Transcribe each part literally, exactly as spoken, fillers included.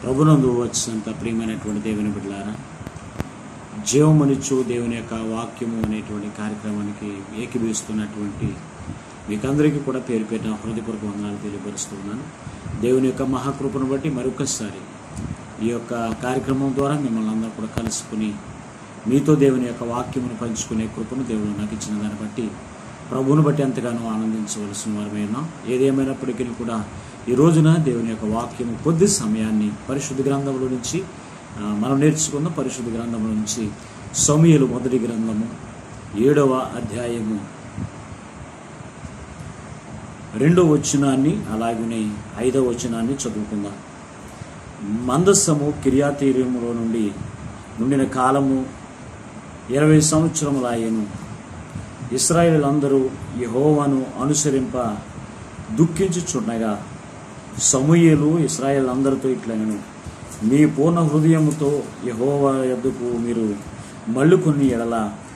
ప్రభునందు వచ్చినంత ప్రియమైనటువంటి దేవుని బిడ్డలారా, జీవమనిచ్చు దేవుని యొక్క వాక్యము అనేటువంటి కార్యక్రమానికి ఏకీభవిస్తున్నటువంటి మీకందరికీ కూడా పేరు పేరున హృదయపూర్వక వందనాలు తెలియపరుస్తున్నాను. దేవుని యొక్క మహాకృపను బట్టి మరొకసారి ఈ యొక్క కార్యక్రమం ద్వారా మిమ్మల్ని అందరూ కూడా కలుసుకుని మీతో దేవుని యొక్క వాక్యమును పంచుకునే కృపను దేవుడు నాకు ఇచ్చిన దాన్ని బట్టి ప్రభువును బట్టి ఎంతగానో ఆనందించవలసిన వారమైనా. ఏదేమైనప్పటికీ కూడా ఈ రోజున దేవుని యొక్క వాక్యము కొద్ది సమయాన్ని పరిశుద్ధ గ్రంథంలో నుంచి మనం నేర్చుకున్న పరిశుద్ధ గ్రంథంలో నుంచి సమూయేలు మొదటి గ్రంథము ఏడవ అధ్యాయము రెండవ వచనాన్ని అలాగనే ఐదవ వచనాన్ని చదువుకుందాం. మందస్సము కిర్యాతీయులో నుండి నుండిన కాలము ఇరవై సంవత్సరములాయెను. ఇశ్రాయేలులందరూ యెహోవాను అనుసరింప దుఃఖించుచుండగా సమూయేలు ఇశ్రాయేలులందరితో ఇట్లనెను, మీ పూర్ణ హృదయముతో యెహోవా యొద్దకు మీరు మళ్ళుకొని ఎడల,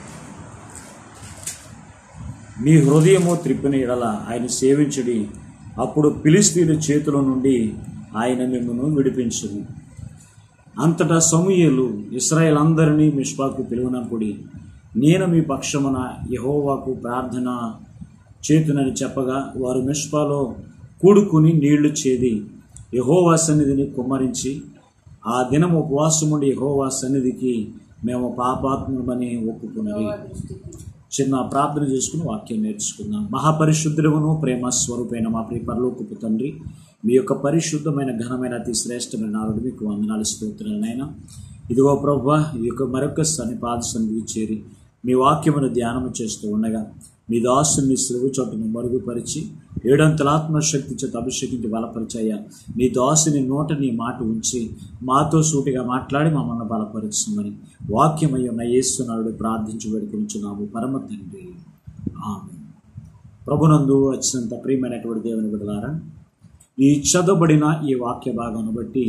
మీ హృదయము త్రిప్పిన ఎడల ఆయన సేవించుడి, అప్పుడు ఫిలిష్తీయుల చేతుల నుండి ఆయన మిమ్మును విడిపించును. అంతటా సమూయేలు ఇశ్రాయేలందరినీ మిష్పాకు పిలువనంపుడి, నేను మీ పక్షమున యెహోవాకు ప్రార్థన చేతునని చెప్పగా వారు మిష్పాలో కూడుకుని నీళ్లు చేది యెహోవా సన్నిధిని కుమ్మరించి, ఆ దినం ఉపవాసముండి యెహోవా సన్నిధికి మేము పాపాత్ములమని ఒప్పుకున్నవి. చిన్న ప్రార్థన చేసుకుని వాక్యం నేర్చుకుందాం. మహాపరిశుద్ధుడును ప్రేమ స్వరూపైన మా ప్రియ పరలోకపు తండ్రి, మీ యొక్క పరిశుద్ధమైన ఘనమైన అతి శ్రేష్టమైన నాలుగు మీకు వందనాలు స్తోత్రాలనైనా. ఇదిగో ప్రభువా, ఈ యొక్క మరొక సన్నిపాద సన్నిధికి చేరి మీ వాక్యమును ధ్యానము చేస్తూ ఉండగా మీ దాసుని సిలువ చోటును మరుగుపరిచి ఏడంతలాత్మశక్తి చేత అభిషేకించి బలపరిచాయా. నీ దాసుని నోట నీ మాట ఉంచి మాతో సూటిగా మాట్లాడి మమ్మల్ని బలపరుచుమని వాక్యమయ్య ఉన్న యేసునాథుడు ప్రార్థించి వేడుకొనుచున్నాము పరమ తండ్రి, ఆమేన్. ప్రభునందు అత్యంత ప్రియమైనటువంటి దేవుని బిడ్డలారా, ఈ చదవబడిన ఈ వాక్య భాగాన్ని బట్టి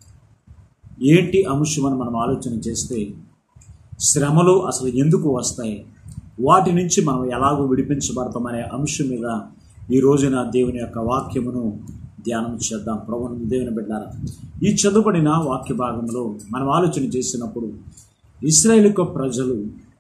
ఏంటి అంశమని మనం ఆలోచన చేస్తే, శ్రమలు అసలు ఎందుకు వస్తాయి, వాటి నుంచి మనం ఎలాగో విడిపించబడతామనే అంశం మీద ఈ రోజున దేవుని యొక్క వాక్యమును ధ్యానం చేద్దాం. ప్రభువును దేవుని బిడ్డలారా, ఈ చదువుబడిన వాక్య భాగంలో మనం ఆలోచన చేసినప్పుడు ఇశ్రాయేలు యొక్క ప్రజలు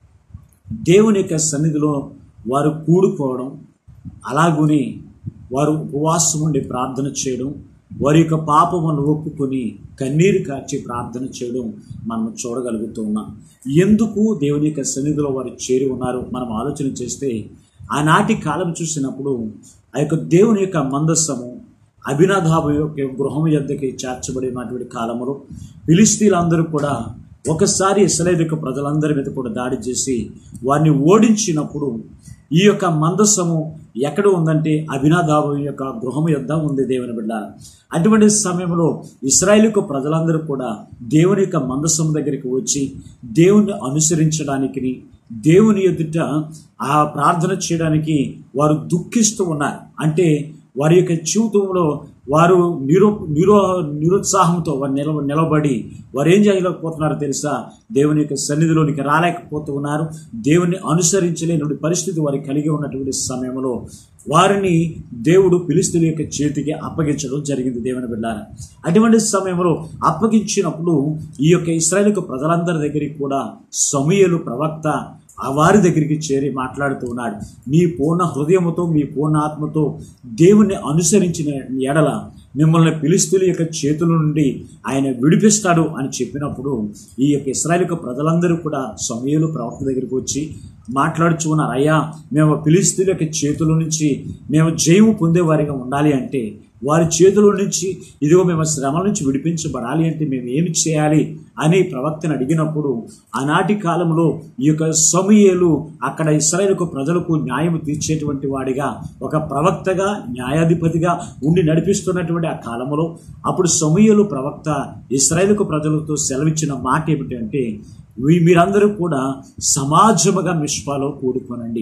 దేవుని యొక్క సన్నిధిలో వారు కూడుకోవడం, అలాగుని వారు ఉపవాసం ఉండి ప్రార్థన చేయడం, వారి యొక్క పాపమును ఒప్పుకొని కన్నీరు కార్చి ప్రార్థన చేయడం మనం చూడగలుగుతూ ఉన్నాం. ఎందుకు దేవుని యొక్క సన్నిధిలో వారు చేరి ఉన్నారు మనం ఆలోచన చేస్తే, ఆనాటి కాలం చూసినప్పుడు ఆ యొక్క దేవుని యొక్క మందస్సము అభినదాబు యొక్క గృహం యొద్దకి చేర్చబడినటువంటి కాలంలో ఫిలిష్తీయులందరూ కూడా ఒకసారి ఇశ్రాయేలు యొక్క ప్రజలందరి మీద కూడా దాడి చేసి వారిని ఓడించినప్పుడు ఈ యొక్క మందస్సము ఎక్కడ ఉందంటే అభినదాబు యొక్క గృహం యొద్ద ఉంది దేవుని బిడ్డ. అటువంటి సమయంలో ఇశ్రాయేలు యొక్క ప్రజలందరూ కూడా దేవుని యొక్క మందస్సము దగ్గరికి వచ్చి దేవుని అనుసరించడానికి, దేవుని ఎదుట ఆ ప్రార్థన చేయడానికి వారు దుఃఖిస్తూ ఉన్నారు. అంటే వారి యొక్క జీవితంలో వారు నిరో నిరో నిరుత్సాహంతో వారు నిల నిలబడి వారు ఏం చేయలేకపోతున్నారో తెలుసా, దేవుని యొక్క సన్నిధిలోనికి రాలేకపోతూ ఉన్నారు. దేవుని అనుసరించలేని పరిస్థితి వారికి కలిగి ఉన్నటువంటి సమయంలో వారిని దేవుడు ఫిలిష్తీయుల యొక్క చేతికి అప్పగించడం జరిగింది దేవుని బిడ్డలారా. అటువంటి సమయంలో అప్పగించినప్పుడు ఈ యొక్క ఇశ్రాయేలు యొక్క ప్రజలందరి దగ్గరికి కూడా సమూయేలు ప్రవక్త ఆ వారి దగ్గరికి చేరి మాట్లాడుతూ ఉన్నాడు. మీ పూర్ణ హృదయముతో మీ పూర్ణ ఆత్మతో దేవుణ్ణి అనుసరించిన ఎడల మిమ్మల్ని ఫిలిష్తీయుల యొక్క చేతుల నుండి ఆయన విడిపిస్తాడు అని చెప్పినప్పుడు ఈ యొక్క ఇశ్రాయేలు యొక్క ప్రజలందరూ కూడా సమూయేలు ప్రవక్త దగ్గరికి వచ్చి మాట్లాడుచు ఉన్నారు, అయ్యా మేము ఫిలిష్తీయుల యొక్క చేతుల నుంచి మేము జయము పొందేవారిగా ఉండాలి అంటే, వారి చేతుల నుంచి ఇదిగో మేము శ్రమల నుంచి విడిపించబడాలి అంటే మేము ఏమి చేయాలి అని ప్రవక్తను అడిగినప్పుడు, ఆనాటి కాలంలో ఈ యొక్క సమూయేలు అక్కడ ఇశ్రాయేలు ప్రజలకు న్యాయం తీర్చేటువంటి వాడిగా, ఒక ప్రవక్తగా న్యాయాధిపతిగా ఉండి నడిపిస్తున్నటువంటి ఆ కాలంలో అప్పుడు సమూయేలు ప్రవక్త ఇశ్రాయేలు ప్రజలతో సెలవిచ్చిన మాట ఏమిటంటే, మీరందరూ కూడా సమాజముగా మిష్పాలో కూడుకోనండి.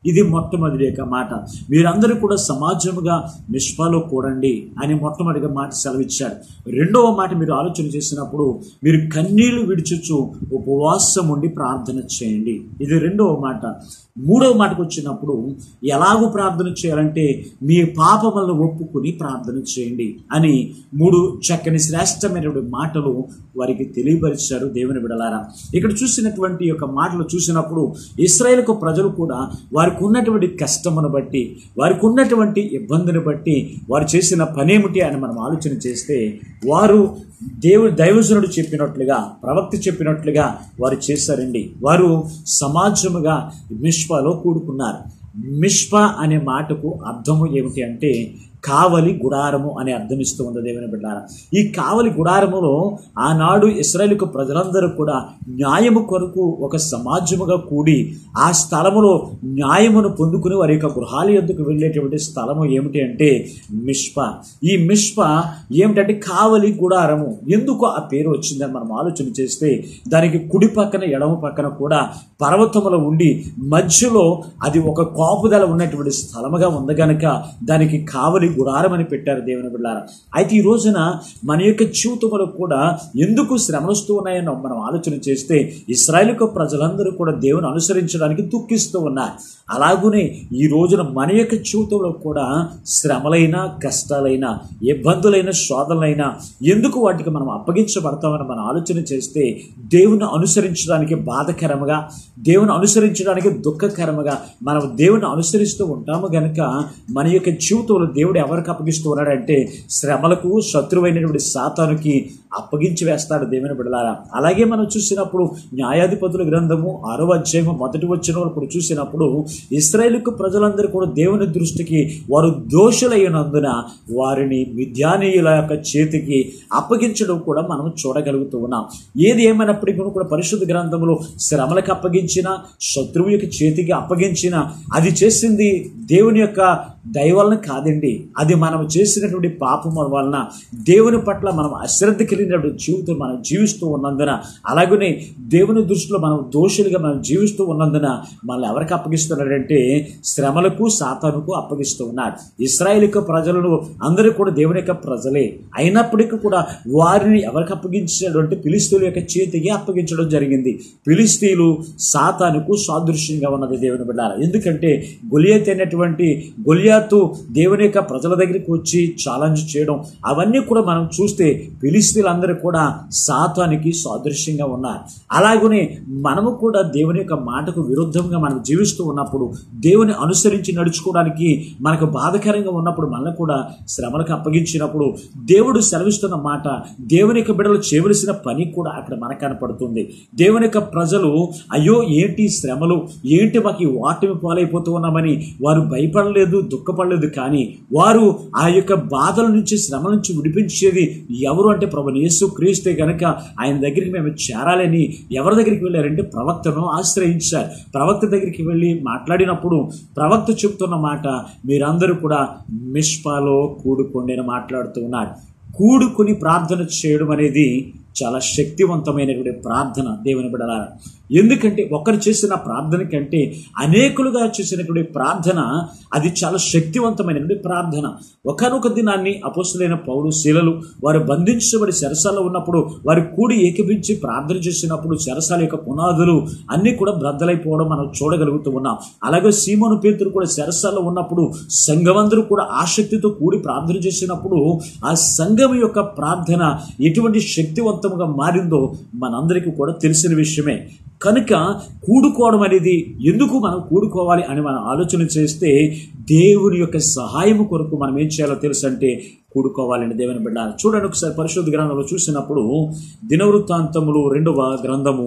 ఇది మొట్టమొదటి యొక్క మాట. మీరందరూ కూడా సమాజముగా మిష్పాలో కూడండి అని మొట్టమొదటిగా మాట సెలవిచ్చాడు. రెండవ మాట మీరు ఆలోచన చేసినప్పుడు మీరు కన్నీళ్లు విడిచుచు ఉపవాసం ఉండి ప్రార్థన చేయండి. ఇది రెండవ మాట. మూడవ మాటకు వచ్చినప్పుడు ఎలాగూ ప్రార్థన చేయాలంటే మీ పాపములను ఒప్పుకుని ప్రార్థన చేయండి అని మూడు చక్కని శ్రేష్టమైనటువంటి మాటలు వారికి తెలియపరిచారు దేవుని బిడ్డలారా. ఇక్కడ చూసినటువంటి యొక్క మాటలు చూసినప్పుడు ఇశ్రాయేలు ప్రజలు కూడా వారికి ఉన్నటువంటి కష్టమును బట్టి, వారికి ఉన్నటువంటి ఇబ్బందిని బట్టి వారు చేసిన పనేమిటి అని మనం ఆలోచన చేస్తే, వారు దేవుడు దైవజనుడు చెప్పినట్లుగా, ప్రవక్త చెప్పినట్లుగా వారు చేశారండి. వారు సమాజముగా మిష్పాలో కూడుకున్నారు. మిష్పా అనే మాటకు అర్థము ఏమిటి అంటే కావలి గుడారము అనే అర్థం ఇస్తూ ఉంది దేవుని బిడ్డలారా. ఈ కావలి గుడారములో ఆనాడు ఇశ్రాయేలు ప్రజలందరూ కూడా న్యాయము కొరకు ఒక సమాజముగా కూడి ఆ స్థలములో న్యాయమును పొందుకుని వారి యొక్క గృహాల యొద్దకు వెళ్ళేటువంటి స్థలము ఏమిటి అంటే మిష్పా. ఈ మిష్పా ఏమిటంటే కావలి గుడారము. ఎందుకు ఆ పేరు వచ్చిందని మనం ఆలోచన చేస్తే, దానికి కుడి పక్కన ఎడమ పక్కన కూడా పర్వతములో ఉండి మధ్యలో అది ఒక కాపుదల ఉన్నటువంటి స్థలముగా ఉంది గనక దానికి కావలి గుడారం అని పెట్టారు దేవుని బిడ్డలారా. అయితే ఈ రోజున మన యొక్క జీవితంలో కూడా ఎందుకు శ్రమలు వస్తూ ఉన్నాయని మనం ఆలోచన చేస్తే, ఇశ్రాయేలు ప్రజలందరూ కూడా దేవుని అనుసరించడానికి దుఃఖిస్తూ ఉన్నారు. అలాగనే ఈ రోజున మన యొక్క జీవితంలో కూడా శ్రమలైనా, కష్టాలైనా, ఇబ్బందులైన, శోధనలైనా ఎందుకు వాటికి మనం అప్పగించబడతామని మనం ఆలోచన చేస్తే, దేవుని అనుసరించడానికి బాధకరముగా, దేవుని అనుసరించడానికి దుఃఖకరముగా మనం దేవుని అనుసరిస్తూ ఉంటాము గనుక మన యొక్క జీవితంలో దేవుడు ఎవరికి అప్పగిస్తూ ఉన్నాడంటే శ్రమలకు, శత్రువైనటువంటి సాతానుకి అప్పగించి వేస్తాడు దేవుని బిడ్డలారా. అలాగే మనం చూసినప్పుడు న్యాయాధిపతుల గ్రంథము ఆరో అధ్యాయము మొదటి వచనం కూడా చూసినప్పుడు ఇశ్రాయేలు ప్రజలందరూ కూడా దేవుని దృష్టికి వారు దోషులైనందున వారిని మిద్యానీయుల యొక్క చేతికి అప్పగించడం కూడా మనం చూడగలుగుతూ ఉన్నాం. ఏది ఏమైనప్పటికీ కూడా పరిశుద్ధ గ్రంథంలో శ్రమలకు అప్పగించిన, శత్రువు యొక్క చేతికి అప్పగించిన, అది చేసింది దేవుని యొక్క దయ వలన కాదండి. అది మనం చేసినటువంటి పాపం వలన, దేవుని పట్ల మనం అశ్రద్ధ కలిగినటువంటి జీవితం మనం జీవిస్తూ ఉన్నందున, అలాగనే దేవుని దృష్టిలో మనం దోషులుగా మనం జీవిస్తూ ఉన్నందున మనల్ని ఎవరికి అప్పగిస్తున్నాడంటే శ్రమలకు, సాతానుకు అప్పగిస్తూ ఉన్నాడు. ఇశ్రాయేలు ప్రజలను అందరూ కూడా దేవుని యొక్క ప్రజలే అయినప్పటికీ కూడా వారిని ఎవరికి అప్పగించాడు అంటే ఫిలిష్తీయుల యొక్క చేతికి అప్పగించడం జరిగింది. ఫిలిష్తీయులు సాతానుకు సాదృశ్యంగా ఉన్నది దేవుని బిడ్డలారా. ఎందుకంటే గొలియాతు అయినటువంటి గొలియాతు దేవుని యొక్క ప్రజల దగ్గరికి వచ్చి ఛాలెంజ్ చేయడం అవన్నీ కూడా మనం చూస్తే ఫిలిష్తీయులందరూ కూడా సాతానికి సాదృశ్యంగా ఉన్నారు. అలాగనే మనము కూడా దేవుని యొక్క మాటకు విరుద్ధంగా మనం జీవిస్తూ ఉన్నప్పుడు, దేవుని అనుసరించి నడుచుకోవడానికి మనకు బాధకరంగా ఉన్నప్పుడు, మనల్ని కూడా శ్రమలకు అప్పగించినప్పుడు దేవుడు సెలవిస్తున్న మాట, దేవుని యొక్క బిడ్డలు చేయవలసిన పని కూడా అక్కడ మనకు కనపడుతుంది. దేవుని యొక్క ప్రజలు అయ్యో ఏంటి శ్రమలు, ఏంటి మాకు ఈ వాటిని పాలైపోతూ ఉన్నామని వారు భయపడలేదు, దుఃఖపడలేదు. కానీ వారు ఆ యొక్క బాధల నుంచి, శ్రమల నుంచి విడిపించేది ఎవరు అంటే ప్రభు యేసు క్రీస్తే గనక ఆయన దగ్గరికి మేము చేరాలని ఎవరి దగ్గరికి వెళ్ళారంటే ప్రవక్తను ఆశ్రయించారు. ప్రవక్త దగ్గరికి వెళ్ళి మాట్లాడినప్పుడు ప్రవక్త చెప్తున్న మాట, మీరందరూ కూడా మిష్పాలో కూడుకోండి అని మాట్లాడుతూ ఉన్నారు. కూడుకుని ప్రార్థన చేయడం అనేది చాలా శక్తివంతమైనటువంటి ప్రార్థన దేవుని బిడ్డలారా. ఎందుకంటే ఒకరు చేసిన ప్రార్థన కంటే అనేకులుగా చేసినటువంటి ప్రార్థన అది చాలా శక్తివంతమైనటువంటి ప్రార్థన. ఒకనొక దినాన్ని అపోస్తలులైన పౌలు, శీలలు వారు బంధించబడి చెరసాలలో ఉన్నప్పుడు వారు కూడి ఏకీభించి ప్రార్థన చేసినప్పుడు చెరసాల యొక్క పునాదులు అన్నీ కూడా బ్రద్దలైపోవడం మనం చూడగలుగుతూ ఉన్నాం. అలాగే సీమోను పేతురు కూడా చెరసాలలో ఉన్నప్పుడు సంఘమందరూ కూడా ఆసక్తితో కూడి ప్రార్థన చేసినప్పుడు ఆ సంఘం యొక్క ప్రార్థన ఎటువంటి శక్తివంతంగా మారిందో మనందరికీ కూడా తెలిసిన విషయమే. కనుక కూడుకోవడం అనేది ఎందుకు మనం కూడుకోవాలి అని మనం ఆలోచన చేస్తే, దేవుని యొక్క సహాయం కొరకు మనం ఏం చేయాలో తెలుసు అంటే కూడుకోవాలని దేవుని బిడ్డ. చూడండి ఒకసారి పరిశుద్ధ గ్రంథంలో చూసినప్పుడు దినవృత్తాంతములు రెండవ గ్రంథము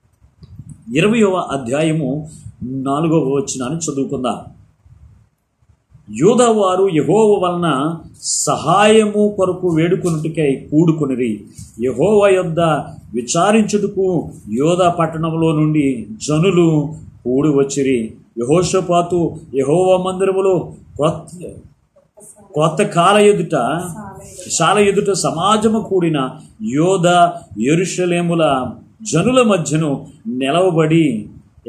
ఇరవయవ అధ్యాయము నాలుగవ వచనాన్ని చదువుకుందాం. యూదావారు యెహోవా వలన సహాయము కొరకు వేడుకొనుటకై కూడుకొనిరి. యెహోవా యొద్ద విచారించుటకు యోధా పట్టణంలో నుండి జనులు కూడి వచ్చిరి. యెహోషాపాతు యెహోవా మందిరములో కొత్త కొత్త కాల ఎదుట శాల ఎదుట సమాజము కూడిన యోధా యెరూషలేముల జనుల మధ్యను నిలవబడి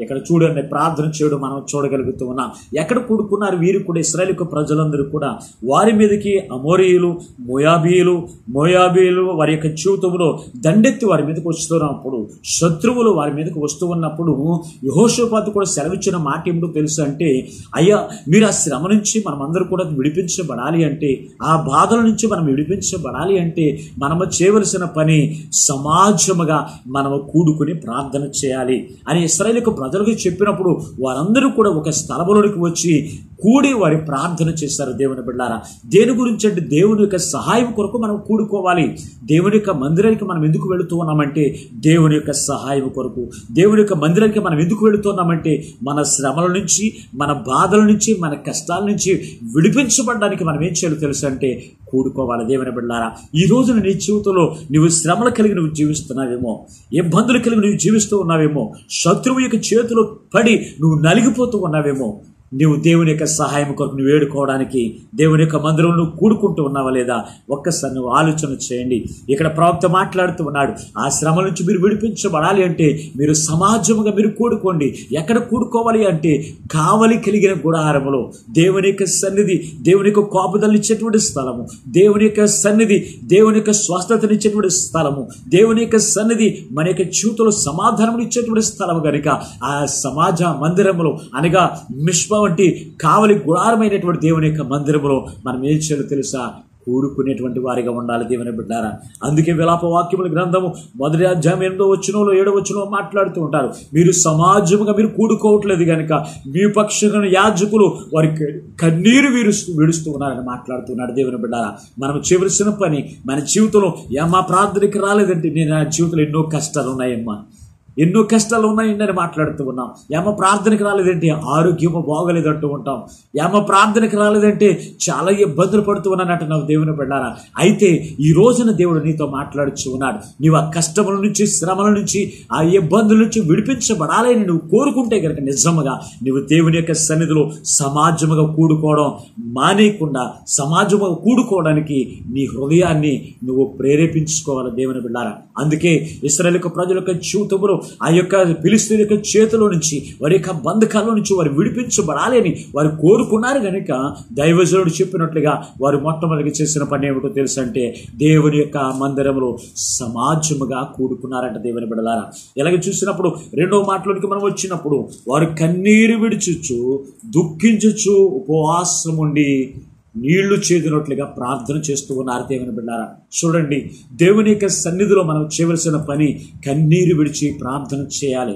ఇక్కడ చూడండి, ప్రార్థన చేయడం మనం చూడగలుగుతూ ఉన్నాం. ఎక్కడ కూడుకున్నారు వీరు కూడా, ఇశ్రాయేలు ప్రజలందరూ కూడా వారి మీదకి అమోరీయులు, మోయాబీయులు మోయాబీయులు వారి యొక్క జీవితంలో దండెత్తి వారి మీదకి వస్తున్నప్పుడు, శత్రువులు వారి మీదకి వస్తూ ఉన్నప్పుడు యెహోషాపాతు కూడా సెలవిచ్చిన మాట ఏమిటో తెలుసు అంటే, అయ్యా మీరు ఆ శ్రమ నుంచి మనమందరూ కూడా విడిపించబడాలి అంటే, ఆ బాధల నుంచి మనం విడిపించబడాలి అంటే మనము చేయవలసిన పని సమాజముగా మనము కూడుకుని ప్రార్థన చేయాలి అని ఇశ్రాయేలు ప్రజలకు చెప్పినప్పుడు వారందరూ కూడా ఒక స్థలములోనికి వచ్చి కూడి వారి ప్రార్థన చేశారు. దేవుని బిడ్డారా, దేని గురించి అంటే దేవుని యొక్క సహాయం కొరకు మనం కూడుకోవాలి. దేవుని యొక్క మందిరానికి మనం ఎందుకు వెళుతూ ఉన్నామంటే దేవుని యొక్క సహాయం కొరకు. దేవుని యొక్క మందిరానికి మనం ఎందుకు వెళుతున్నామంటే మన శ్రమల నుంచి, మన బాధల నుంచి, మన కష్టాల నుంచి విడిపించబడడానికి మనం ఏం చేయాలో తెలుసు అంటే కూడుకోవాలి. దేవుని బిడ్డారా, ఈ రోజున నీ జీవితంలో నువ్వు శ్రమలు కలిగి నువ్వు జీవిస్తున్నావేమో, ఇబ్బందులు కలిగి నువ్వు జీవిస్తూ ఉన్నావేమో, శత్రువు యొక్క చేతిలో పడి నువ్వు నలిగిపోతూ ఉన్నావేమో, నీవు దేవుని యొక్క సహాయం కొరకు నువ్వు వేడుకోవడానికి దేవుని యొక్క మందిరంలో నువ్వు కూడుకుంటూ ఉన్నావా లేదా ఒక్కసారి నువ్వు ఆలోచన చేయండి. ఇక్కడ ప్రవక్త మాట్లాడుతూ ఉన్నాడు, ఆ శ్రమ నుంచి మీరు విడిపించబడాలి అంటే మీరు సమాజముగా మీరు కూడుకోండి. ఎక్కడ కూడుకోవాలి అంటే కావలి కలిగిన గుడారములో, దేవుని యొక్క సన్నిధి, దేవుని యొక్క కాపుదలనిచ్చేటువంటి స్థలము, దేవుని యొక్క సన్నిధి దేవుని యొక్క స్వస్థతనిచ్చేటువంటి స్థలము, దేవుని యొక్క సన్నిధి మన యొక్క జీవితంలో సమాధానం ఇచ్చేటువంటి స్థలము కనుక ఆ సమాజ మందిరములో అనగా మిష్ప వంటి కావలి గుడారమైనటువంటి దేవుని యొక్క మందిరంలో మనం ఏం చేయాలో తెలుసా, కూడుకునేటువంటి వారిగా ఉండాలి. దేవుని బిడ్డారా, అందుకే విలాప వాక్యముల గ్రంథము మొదటి అధ్యాయం ఎనిమిదో వచనంలో ఏడో వచనంలో మాట్లాడుతూ ఉంటారు, మీరు సమాజముగా మీరు కూడుకోవట్లేదు కనుక మీ పక్షంగా యాజకులు వారి కన్నీరు విరుస్తూ విడుస్తూ ఉన్నారని మాట్లాడుతున్నాడు. దేవుని బిడ్డారా, మనం చేయవలసిన పని మన జీవితంలో ఏమా ప్రార్థనకి రాలేదంటే నేను నా జీవితంలో ఎన్నో కష్టాలు ఉన్నాయమ్మా, ఎన్నో కష్టాలు ఉన్నాయని మాట్లాడుతూ ఉన్నాం. ఏమో ప్రార్థనకి రాలేదంటే ఆరోగ్యము బాగోలేదంటూ ఉంటాం. ఏమో ప్రార్థనకి రాలేదంటే చాలా ఇబ్బందులు పడుతూ ఉన్నానంట నాకు. దేవుని బిడ్డారా, అయితే ఈ రోజున దేవుడు నీతో మాట్లాడుచు ఉన్నాడు. నీవు ఆ కష్టముల నుంచి, శ్రమల నుంచి, ఆ ఇబ్బందుల నుంచి విడిపించబడాలని నువ్వు కోరుకుంటే కనుక నిజముగా నువ్వు దేవుని యొక్క సన్నిధిలో సమాజముగా కూడుకోవడం మానేయకుండా సమాజముగా కూడుకోవడానికి నీ హృదయాన్ని నువ్వు ప్రేరేపించుకోవాలి. దేవుని బిడ్డారా, అందుకే ఇశ్రాయేలు ప్రజల యొక్క జీవితంలో ఆ యొక్క ఫిలిష్తీయుల యొక్క చేతిలో నుంచి, వారి యొక్క బంధకాల నుంచి వారు విడిపించబడాలి అని వారు కోరుకున్నారు కనుక దైవజనుడు చెప్పినట్లుగా వారు మొట్టమొదటి చేసిన పని ఏమిటో తెలుసు అంటే దేవుని యొక్క మందిరంలో సమాజముగా కూడుకున్నారంట. దేవుని బిడ్డలారా, ఇలాగ చూసినప్పుడు రెండవ మాటలోనికి మనం వచ్చినప్పుడు వారు కన్నీరు విడిచుచు దుఃఖించుచు ఉపవాసం ఉండి నీళ్లు చేదినట్లుగా ప్రార్థన చేస్తూ ఉన్నారు. దేవుని బిడ్డారా, చూడండి, దేవుని యొక్క సన్నిధిలో మనం చేయవలసిన పని కన్నీరు విడిచి ప్రార్థన చేయాలి.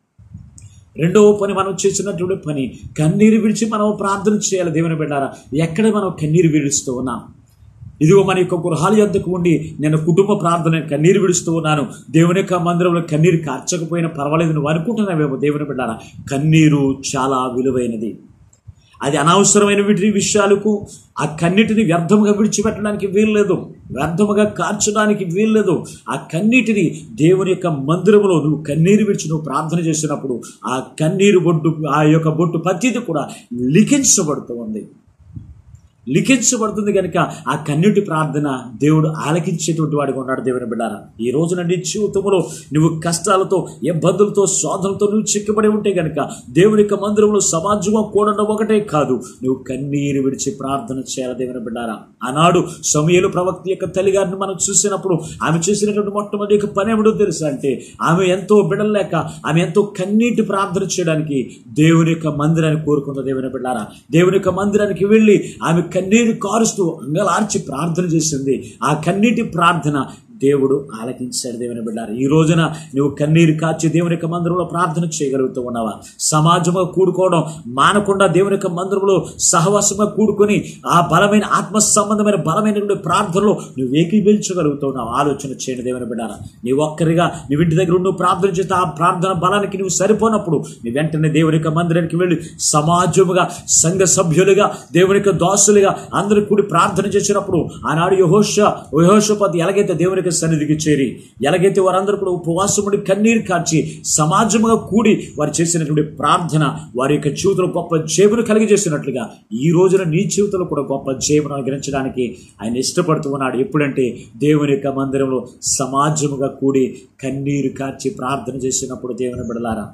రెండవ పని మనం చేసినటువంటి పని కన్నీరు విడిచి మనం ప్రార్థన చేయాలి. దేవుని బిడ్డారా, ఎక్కడ మనం కన్నీరు విడుస్తూ ఉన్నాం? ఇదిగో మన యొక్క గృహాల యొద్దకు ఉండి నేను కుటుంబ ప్రార్థన కన్నీరు విడుస్తూ ఉన్నాను, దేవుని యొక్క మందిరంలో కన్నీరు కార్చకపోయినా పర్వాలేదు నువ్వు అనుకుంటున్నావేమో. దేవుని బిడ్డారా, కన్నీరు చాలా విలువైనది. అది అనవసరమైన వీటి విషయాలకు ఆ కన్నిటిని వ్యర్థముగా విడిచిపెట్టడానికి వీల్లేదు, వ్యర్థముగా కార్చడానికి వీల్లేదు. ఆ కన్నీటిని దేవుని యొక్క మందిరములో నువ్వు కన్నీరు విడిచి నువ్వు ప్రార్థన చేసినప్పుడు ఆ కన్నీరు బొట్టు, ఆ యొక్క బొట్టు ప్రతిది కూడా లిఖించబడుతూ ఉంది, లిఖించబడుతుంది కనుక ఆ కన్నీటి ప్రార్థన దేవుడు ఆలకించేటువంటి వాడిగా ఉన్నాడు. దేవుని బిడ్డారా, ఈ రోజున నీ జీవితంలో నువ్వు కష్టాలతో, ఇబ్బందులతో, శోధనలతో నువ్వు చిక్కబడి ఉంటే కనుక దేవుని యొక్క మందిరంలో సమాజంగా కూడడం ఒకటే కాదు, నువ్వు కన్నీరు విడిచి ప్రార్థన చేయాలి. దేవుని బిడ్డారా, ఆనాడు సమూయేలు ప్రవక్త యొక్క తల్లిగారిని మనం చూసినప్పుడు ఆమె చేసినటువంటి మొట్టమొదటి యొక్క పని ఏమిటో తెలుసా అంటే ఆమె ఎంతో బిడలేక ఆమె ఎంతో కన్నీటి ప్రార్థన చేయడానికి దేవుని యొక్క మందిరాన్ని కోరుకుంది. దేవుని బిడ్డారా, దేవుని యొక్క మందిరానికి వెళ్ళి ఆమె కన్నీరు కారుస్తూ అంగలార్చి ప్రార్థన చేసింది. ఆ కన్నీటి ప్రార్థన దేవుడు ఆలకించాడు. దేవుని బిడ్డారు, ఈ రోజున నువ్వు కన్నీరు కాచి దేవుని యొక్క మందిరంలో ప్రార్థన చేయగలుగుతూ ఉన్నావా? సమాజంగా కూడుకోవడం మానకుండా దేవుని యొక్క మందిరంలో సహవాసంగా కూడుకొని ఆ బలమైన ఆత్మ సంబంధమైన బలమైన ప్రార్థనలో నువ్వు ఏకీభవించగలుగుతున్నావు. ఆలోచన చేయండి. దేవుని బిడ్డారా, నీ ఒక్కరిగా నువ్వు ఇంటి దగ్గర నువ్వు ప్రార్థన చేస్తే ఆ ప్రార్థన బలానికి నువ్వు సరిపోనప్పుడు నీ వెంటనే దేవుని యొక్క మందిరానికి వెళ్ళి సమాజముగా, సంఘ సభ్యులుగా, దేవుని యొక్క దాసులుగా అందరూ కూడి ప్రార్థన చేసినప్పుడు ఆనాడు యెహోషువ యెహోషాపాతు ఎలాగైతే దేవుని సన్నిధికి చేరి, ఎలాగైతే వారందరూ కూడా ఉపవాసముడి కన్నీరు కార్చి సమాజముగా కూడి వారు చేసినటువంటి ప్రార్థన వారి యొక్క జీవితంలో గొప్ప జయమును కలిగజేసినట్లుగా ఈ రోజున నీ జీవితంలో కూడా గొప్ప జయమును అనుగ్రహించడానికి ఆయన ఇష్టపడుతూ ఉన్నాడు. ఎప్పుడంటే దేవుని యొక్క మందిరంలో సమాజముగా కూడి కన్నీరు కార్చి ప్రార్థన చేసినప్పుడు. దేవుని బిడ్డలారా,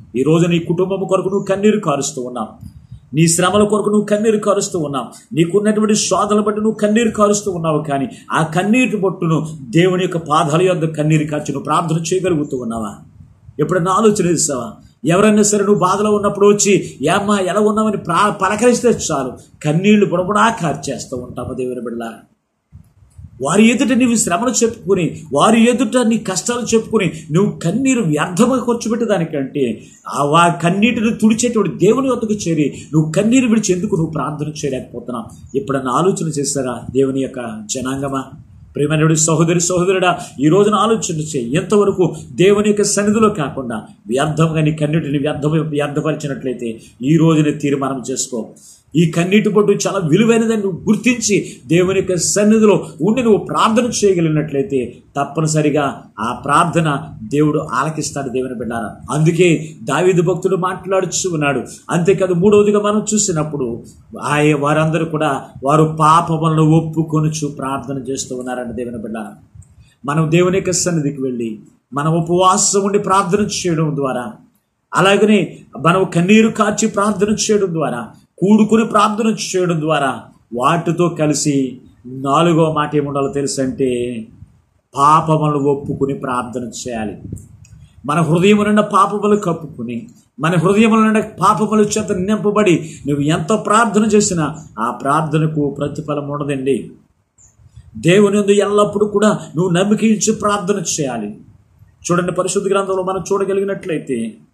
ఈరోజు నీ కుటుంబం కొరకు నువ్వు కన్నీరు కారుస్తూ ఉన్నావు, నీ శ్రమల కొరకు నువ్వు కన్నీరు కారుస్తూ ఉన్నావు, నీకున్నటువంటి శోధనలు బట్టి నువ్వు కన్నీరు కారుస్తూ ఉన్నావు. కానీ ఆ కన్నీటి బొట్టును దేవుని యొక్క పాదాల యొద్ద కన్నీరు కార్చి నువ్వు ప్రార్థన చేయగలుగుతూ ఉన్నావా? ఎప్పుడన్నా ఆలోచన చేస్తావా? ఎవరైనా సరే నువ్వు బాధలో ఉన్నప్పుడు వచ్చి ఏమ్మా ఎలా ఉన్నామని ప్రా పలకరిస్తే చాలు కన్నీళ్లు బుడబుడా కార్చేస్తూ ఉంటాము. దేవుని బిడ్డ, వారి ఎదుట నీవు శ్రమను చెప్పుకుని, వారి ఎదుట నీ కష్టాలు చెప్పుకుని నువ్వు కన్నీరు వ్యర్థంగా ఖర్చు పెట్టేదానికంటే ఆ కన్నీటిని తుడిచేటువంటి దేవుని వద్దకు చేరి నువ్వు కన్నీరు విడిచి ఎందుకు నువ్వు ప్రార్థన చేయలేకపోతున్నావు? ఎప్పుడన్నా ఆలోచన చేస్తారా దేవుని యొక్క జనాంగమా? ప్రియమైనటువంటి సహోదరి సహోదరుడా, ఈ రోజున ఆలోచన చేయి. ఎంతవరకు దేవుని యొక్క సన్నిధిలో కాకుండా వ్యర్థంగా నీ కన్నీటిని వ్యర్థం వ్యర్థపరిచినట్లయితే ఈ రోజునే తీర్మానం చేసుకో. ఈ కన్నీటి బొట్టు చాలా విలువైనదని నువ్వు గుర్తించి దేవుని యొక్క సన్నిధిలో ఉండి నువ్వు ప్రార్థన చేయగలిగినట్లయితే తప్పనిసరిగా ఆ ప్రార్థన దేవుడు ఆలకిస్తాడు. దేవుని బిడ్డారా, అందుకే దావీదు భక్తుడు మాట్లాడుచు ఉన్నాడు. అంతేకాదు మూడవదిగా మనం చూసినప్పుడు ఆయ వారందరూ కూడా వారు పాపములను ఒప్పుకొనుచు ప్రార్థన చేస్తూ ఉన్నారంట. దేవుని బిడ్డారా, మనం దేవుని యొక్క సన్నిధికి వెళ్ళి మనం ఉపవాసం ఉండి ప్రార్థన చేయడం ద్వారా, అలాగనే మనం కన్నీరు కార్చి ప్రార్థన చేయడం ద్వారా, కూడుకుని ప్రార్థన చేయడం ద్వారా వాటితో కలిసి నాలుగో మాట ఏముండాలో తెలుసంటే పాపములను ఒప్పుకుని ప్రార్థన చేయాలి. మన హృదయం నిండా పాపములు కప్పుకుని, మన హృదయముల నిండా పాపముల చేత నింపబడి నువ్వు ఎంత ప్రార్థన చేసినా ఆ ప్రార్థనకు ప్రతిఫలం ఉండదండి. దేవుని యందు ఎల్లప్పుడూ కూడా నువ్వు నమ్మిక ఇచ్చి ప్రార్థన చేయాలి. చూడండి, పరిశుద్ధ గ్రంథంలో మనం చూడగలిగినట్లయితే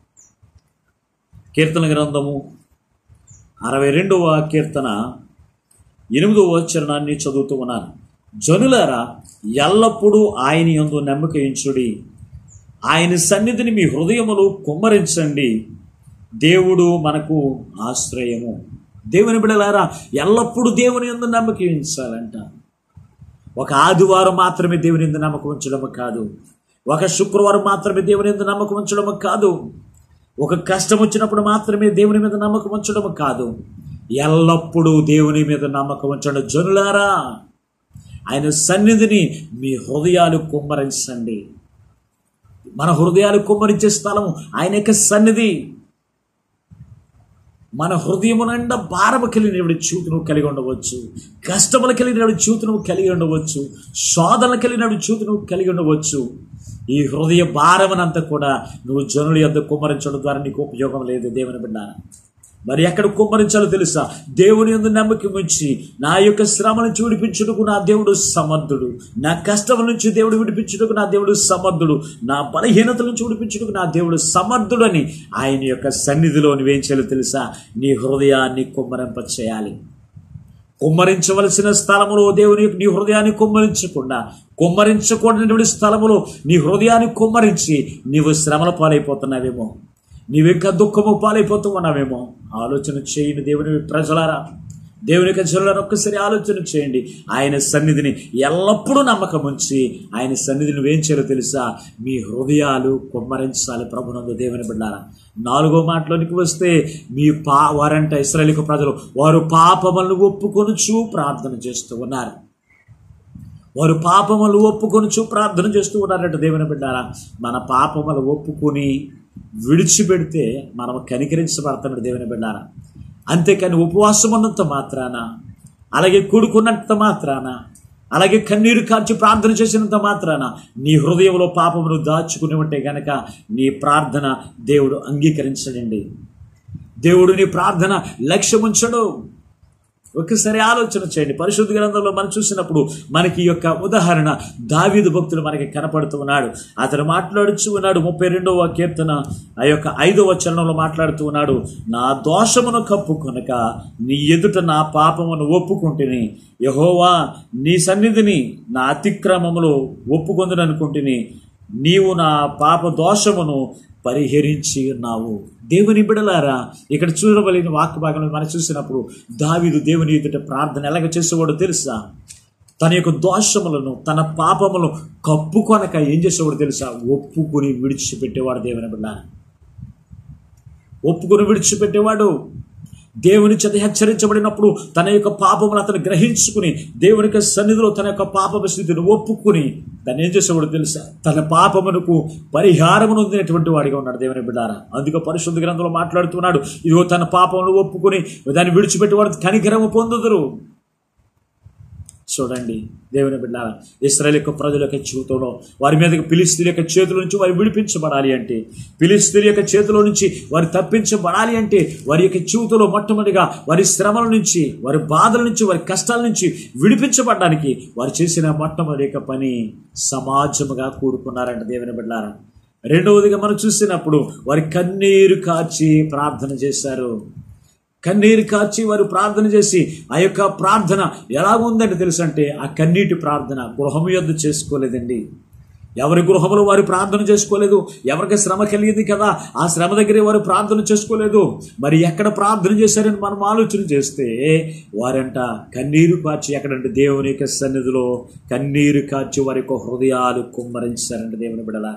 కీర్తన గ్రంథము అరవై రెండవ కీర్తన ఎనిమిదవ చరణాన్ని చదువుతూ ఉన్నాను. జనులారా, ఎల్లప్పుడూ ఆయన యందు నమ్మిక ఉంచుడి, ఆయన సన్నిధిని మీ హృదయములు కుమ్మరించండి, దేవుడు మనకు ఆశ్రయము. దేవుని బిడ్డలారా, ఎల్లప్పుడూ దేవుని యందు నమ్మిక ఉంచాలంట. ఒక ఆదివారం మాత్రమే దేవుని యందు నమ్మకం ఉంచడం కాదు, ఒక శుక్రవారం మాత్రమే దేవుని యందు నమ్మకం ఉంచడం కాదు, ఒక కష్టం వచ్చినప్పుడు మాత్రమే దేవుని మీద నమ్మకం ఉంచడం కాదు, ఎల్లప్పుడూ దేవుని మీద నమ్మకం ఉంచండి. జనులారా, ఆయన సన్నిధిని మీ హృదయాలు కుమ్మరించండి. మన హృదయాలు కుమ్మరించే స్థలము ఆయన యొక్క సన్నిధి. మన హృదయము నిండా భారము కలిగినటువంటి చూపు నువ్వు కలిగి ఉండవచ్చు, కష్టములు కలిగినటువంటి చూపు నువ్వు కలిగి ఉండవచ్చు, శోధనలు కలిగినటువంటి చూపు నువ్వు కలిగి ఉండవచ్చు. ఈ హృదయ భారమునంతా కూడా నువ్వు జనుల యొద్ద కుమ్మరించడం ద్వారా నీకు ఉపయోగం లేదు. దేవుని బిడ్డ, మరి ఎక్కడ కుమ్మరించాలో తెలుసా? దేవుని యందు నమ్మకం ఉంచి నా యొక్క శ్రమ నుంచి విడిపించుటకు నా దేవుడు సమర్థుడు, నా కష్టం నుంచి దేవుడు విడిపించుటకు నా దేవుడు సమర్థుడు, నా బలహీనతల నుంచి విడిపించుటకు నా దేవుడు సమర్థుడు అని ఆయన యొక్క సన్నిధిలో నువ్వేం చేయాలో తెలుసా? నీ హృదయాన్ని కుమ్మరింప చేయాలి. కుమ్మరించవలసిన స్థలములో దేవుని నీ హృదయాన్ని కుమ్మరించకుండా, కుమ్మరించకూడనటువంటి స్థలములో నీ హృదయాన్ని కుమ్మరించి నీవు శ్రమల పాలైపోతున్నావేమో, నీవింకా దుఃఖము పాలైపోతూ ఉన్నావేమో. ఆలోచన చేయండి దేవుని ప్రజలారా, దేవుని యొక్క జనులారా, ఒక్కసారి ఆలోచన చేయండి. ఆయన సన్నిధిని ఎల్లప్పుడూ నమ్మకం ఉంచి ఆయన సన్నిధిని నువ్వేం చేయాలో తెలుసా? మీ హృదయాలు కుమ్మరించాలి ప్రభునందు. దేవుని బిడ్డారా, నాలుగో మాటలోనికి వస్తే మీ పా వారంట ఇశ్రాయేలు ప్రజలు వారు పాపములను ఒప్పుకొనుచు ప్రార్థన చేస్తూ ఉన్నారు. వారు పాపములు ఒప్పుకొనుచు ప్రార్థన చేస్తూ ఉన్నారంట. దేవుని బిడ్డారా, మన పాపములు ఒప్పుకొని విడిచిపెడితే మనం కనికరించబడతాడు. దేవుని బిడ్డారా, అంతేకాని ఉపవాసం ఉన్నంత మాత్రాన, అలాగే కూడుకున్నంత మాత్రాన, అలాగే కన్నీరు కార్చి ప్రార్థన చేసినంత మాత్రాన నీ హృదయంలో పాపమును దాచుకుని ఉంటే గనక నీ ప్రార్థన దేవుడు అంగీకరించడండి. దేవుడు నీ ప్రార్థన లక్ష్యం ఉంచడు. ఒక్కసారి ఆలోచన చేయండి. పరిశుద్ధ గ్రంథంలో మనం చూసినప్పుడు మనకి ఈ యొక్క ఉదాహరణ దావీదు భక్తుడు మనకి కనపడుతూ ఉన్నాడు. అతను మాట్లాడుచూ ఉన్నాడు. ముప్పై రెండవ కీర్తన ఆ యొక్క ఐదవ చరణంలో మాట్లాడుతూ ఉన్నాడు. నా దోషమును కప్పుకొనక నీ ఎదుట నా పాపమును ఒప్పుకుంటుని, యెహోవా నీ సన్నిధిని నా అతిక్రమములు ఒప్పుకొందుననుకుంటుని, నీవు నా పాప దోషమును పరిహరించి ఉన్నావు. దేవుని బిడలారా, ఇక్కడ చూడవలసిన వాక్య భాగంలో మనం చూసినప్పుడు దావీదు దేవుని ఎదుట ప్రార్థన ఎలాగ చేసేవాడో తెలుసా? తన యొక్క దోషములను, తన పాపములను కప్పుకొనక ఏం చేసేవాడు తెలుసా? ఒప్పుకొని విడిచిపెట్టేవాడు. దేవుని బిడ్డ, ఒప్పుకొని విడిచిపెట్టేవాడు. దేవుని చేత హెచ్చరించబడినప్పుడు తన యొక్క పాపమును అతను గ్రహించుకుని దేవుని యొక్క సన్నిధిలో తన యొక్క పాప స్థితిని ఒప్పుకుని దాన్ని ఏం చేసేవాడు తెలుసా? తన పాపమునకు పరిహారము నొందినటువంటి వాడిగా ఉన్నాడు దేవుని బిడ్డారా. అందుకే పరిశుద్ధ గ్రంథంలో మాట్లాడుతున్నాడు, ఇదిగో తన పాపమును ఒప్పుకొని దాన్ని విడిచిపెట్టేవాడు కనికరము పొందుదురు. చూడండి దేవుని బిడ్డారా, ఇశ్రాయేలు యొక్క ప్రజల యొక్క జీవితంలో వారి మీదకి ఫిలిష్తీయుల యొక్క చేతుల నుంచి వారు విడిపించబడాలి అంటే, ఫిలిష్తీయుల యొక్క చేతిలో నుంచి వారు తప్పించబడాలి అంటే, వారి యొక్క జీవితంలో మొట్టమొదటిగా వారి శ్రమల నుంచి, వారి బాధల నుంచి, వారి కష్టాల నుంచి విడిపించబడడానికి వారు చేసిన మొట్టమొదటి పని సమాజముగా కూడుకున్నారంట దేవుని బిడ్డారా. రెండవదిగా మనం చూసినప్పుడు వారి కన్నీరు కార్చి ప్రార్థన చేశారు. కన్నీరు కార్చి వారు ప్రార్థన చేసి, ఆ యొక్క ప్రార్థన ఎలా ఉందంటే తెలుసు అంటే, ఆ కన్నీటి ప్రార్థన గృహము యొద్ద చేసుకోలేదండి. ఎవరి గృహంలో వారు ప్రార్థన చేసుకోలేదు. ఎవరికి శ్రమ కలిగింది కదా, ఆ శ్రమ దగ్గరే వారు ప్రార్థన చేసుకోలేదు. మరి ఎక్కడ ప్రార్థన చేశారని మనం ఆలోచన చేస్తే, వారంట కన్నీరు కార్చి ఎక్కడంటే దేవుని యొక్క సన్నిధిలో కన్నీరు కార్చి వారి యొక్క హృదయాలు కుమ్మరించారంట దేవుని బిడ్డలా.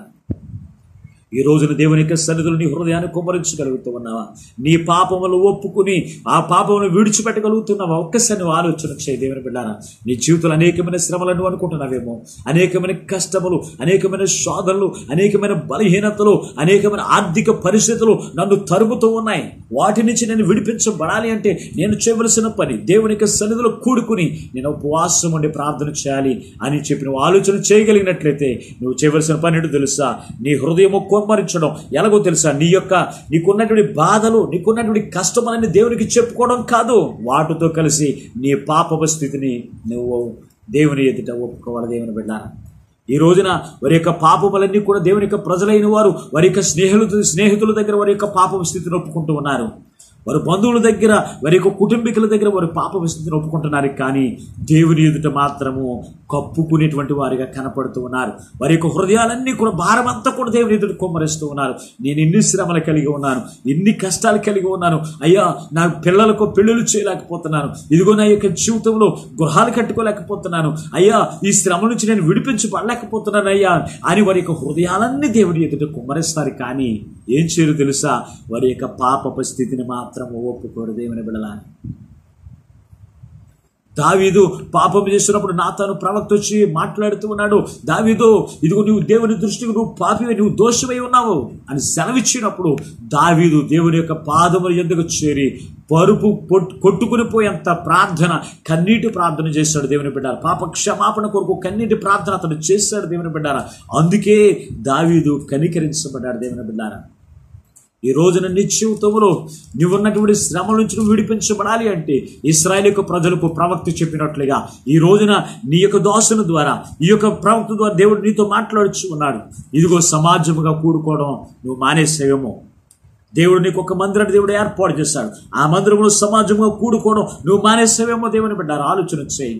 ఈ రోజున దేవుని యొక్క సన్నిధిలో నీ హృదయాన్ని కుమ్మరించగలుగుతూ ఉన్నావా? నీ పాపములు ఒప్పుకుని ఆ పాపమును విడిచిపెట్టగలుగుతున్నావా? ఒక్కసారి నువ్వు ఆలోచన చేయి దేవుని బిడ్డారా. నీ జీవితంలో అనేకమైన శ్రమలను అనుకుంటున్నావేమో, అనేకమైన కష్టములు, అనేకమైన శోధనలు, అనేకమైన బలహీనతలు, అనేకమైన ఆర్థిక పరిస్థితులు నన్ను తరుముతూ ఉన్నాయి. వాటి నుంచి నేను విడిపించబడాలి అంటే నేను చేయవలసిన పని దేవుని యొక్క సన్నిధిలో కూడుకుని నేను ఉపవాసం ఉండి ప్రార్థన చేయాలి అని చెప్పి నువ్వు ఆలోచన చేయగలిగినట్లయితే నువ్వు చేయవలసిన పని ఏంటో తెలుసా? నీ హృదయము కుమ్మరించడం. ఎలాగో తెలుసా? నీ యొక్క నీకున్నటువంటి బాధలు, నీకున్నటువంటి కష్టమని దేవునికి చెప్పుకోవడం కాదు, వాటితో కలిసి నీ పాప స్థితిని నువ్వు దేవుని ఎదుట ఒప్పుకోవాలి దేవుని బిడ్డారా. ఈ రోజున వారి యొక్క పాపములన్నీ కూడా దేవుని యొక్క ప్రజలైన వారు వారి యొక్క స్నేహితులు స్నేహితుల దగ్గర వారి యొక్క పాప స్థితిని ఒప్పుకుంటూ ఉన్నారు. వారి బంధువుల దగ్గర, వారి యొక్క కుటుంబీకుల దగ్గర వారి పాప స్థితిని ఒప్పుకుంటున్నారు. కానీ దేవుని ఎదుట మాత్రము కప్పుకునేటువంటి వారిగా కనపడుతూ ఉన్నారు. వారి యొక్క హృదయాలన్నీ కూడా భారమంతా కూడా దేవుని ఎదుట కుమ్మరిస్తూ ఉన్నారు. నేను ఎన్ని శ్రమలు కలిగి ఉన్నాను, ఎన్ని కష్టాలు కలిగి ఉన్నాను అయ్యా, నా పిల్లలకు పెళ్ళిళ్ళు చేయలేకపోతున్నాను, ఇదిగో నా యొక్క జీవితంలో గృహాలు కట్టుకోలేకపోతున్నాను అయ్యా, ఈ శ్రమ నుంచి నేను విడిపించబడలేకపోతున్నాను అయ్యా అని వారి యొక్క హృదయాలన్నీ దేవుని ఎదుట కుమ్మరిస్తారు. కానీ ఏం చేయరు తెలుసా? వారి యొక్క పాప స్థితిని మాత్రము ఒప్పుకోరు దేవుని బిడ్డలా. దావీదు పాపం చేస్తున్నప్పుడు నాతాను ప్రవక్త వచ్చి మాట్లాడుతూ ఉన్నాడు, దావీదు ఇదిగో నువ్వు దేవుని దృష్టికి నువ్వు పాపివై, నువ్వు దోషమై ఉన్నావు అని సెలవిచ్చినప్పుడు దావీదు దేవుని యొక్క పాదముల యొద్దకు చేరి పరుపు కొట్టుకుని పోయేంత ప్రార్థన, కన్నీటి ప్రార్థన చేశాడు దేవుని బిడ్డారా. పాప క్షమాపణ కొరకు కన్నీటి ప్రార్థన అతను చేశాడు దేవుని బిడ్డారా. అందుకే దావీదు కనికరించబడ్డాడు దేవుని బిడ్డారా. ఈ రోజున నీ జీవితంలో నువ్వున్నటువంటి శ్రమల నుంచి నువ్వు విడిపించబడాలి అంటే ఇశ్రాయేలు యొక్క ప్రజలకు ప్రవక్త చెప్పినట్లుగా ఈ రోజున నీ యొక్క దోషణ ద్వారా, ఈ యొక్క ప్రవక్త ద్వారా దేవుడు నీతో మాట్లాడుచు ఉన్నాడు. ఇదిగో సమాజముగా కూడుకోవడం నువ్వు మానేసేవేమో. దేవుడు నీకు ఒక మందిరాన్ని దేవుడు ఏర్పాటు చేశాడు. ఆ మందిరంలో సమాజంగా కూడుకోవడం నువ్వు మానేసేవేమో దేవుని బిడ్డారా. ఆలోచన చేయి.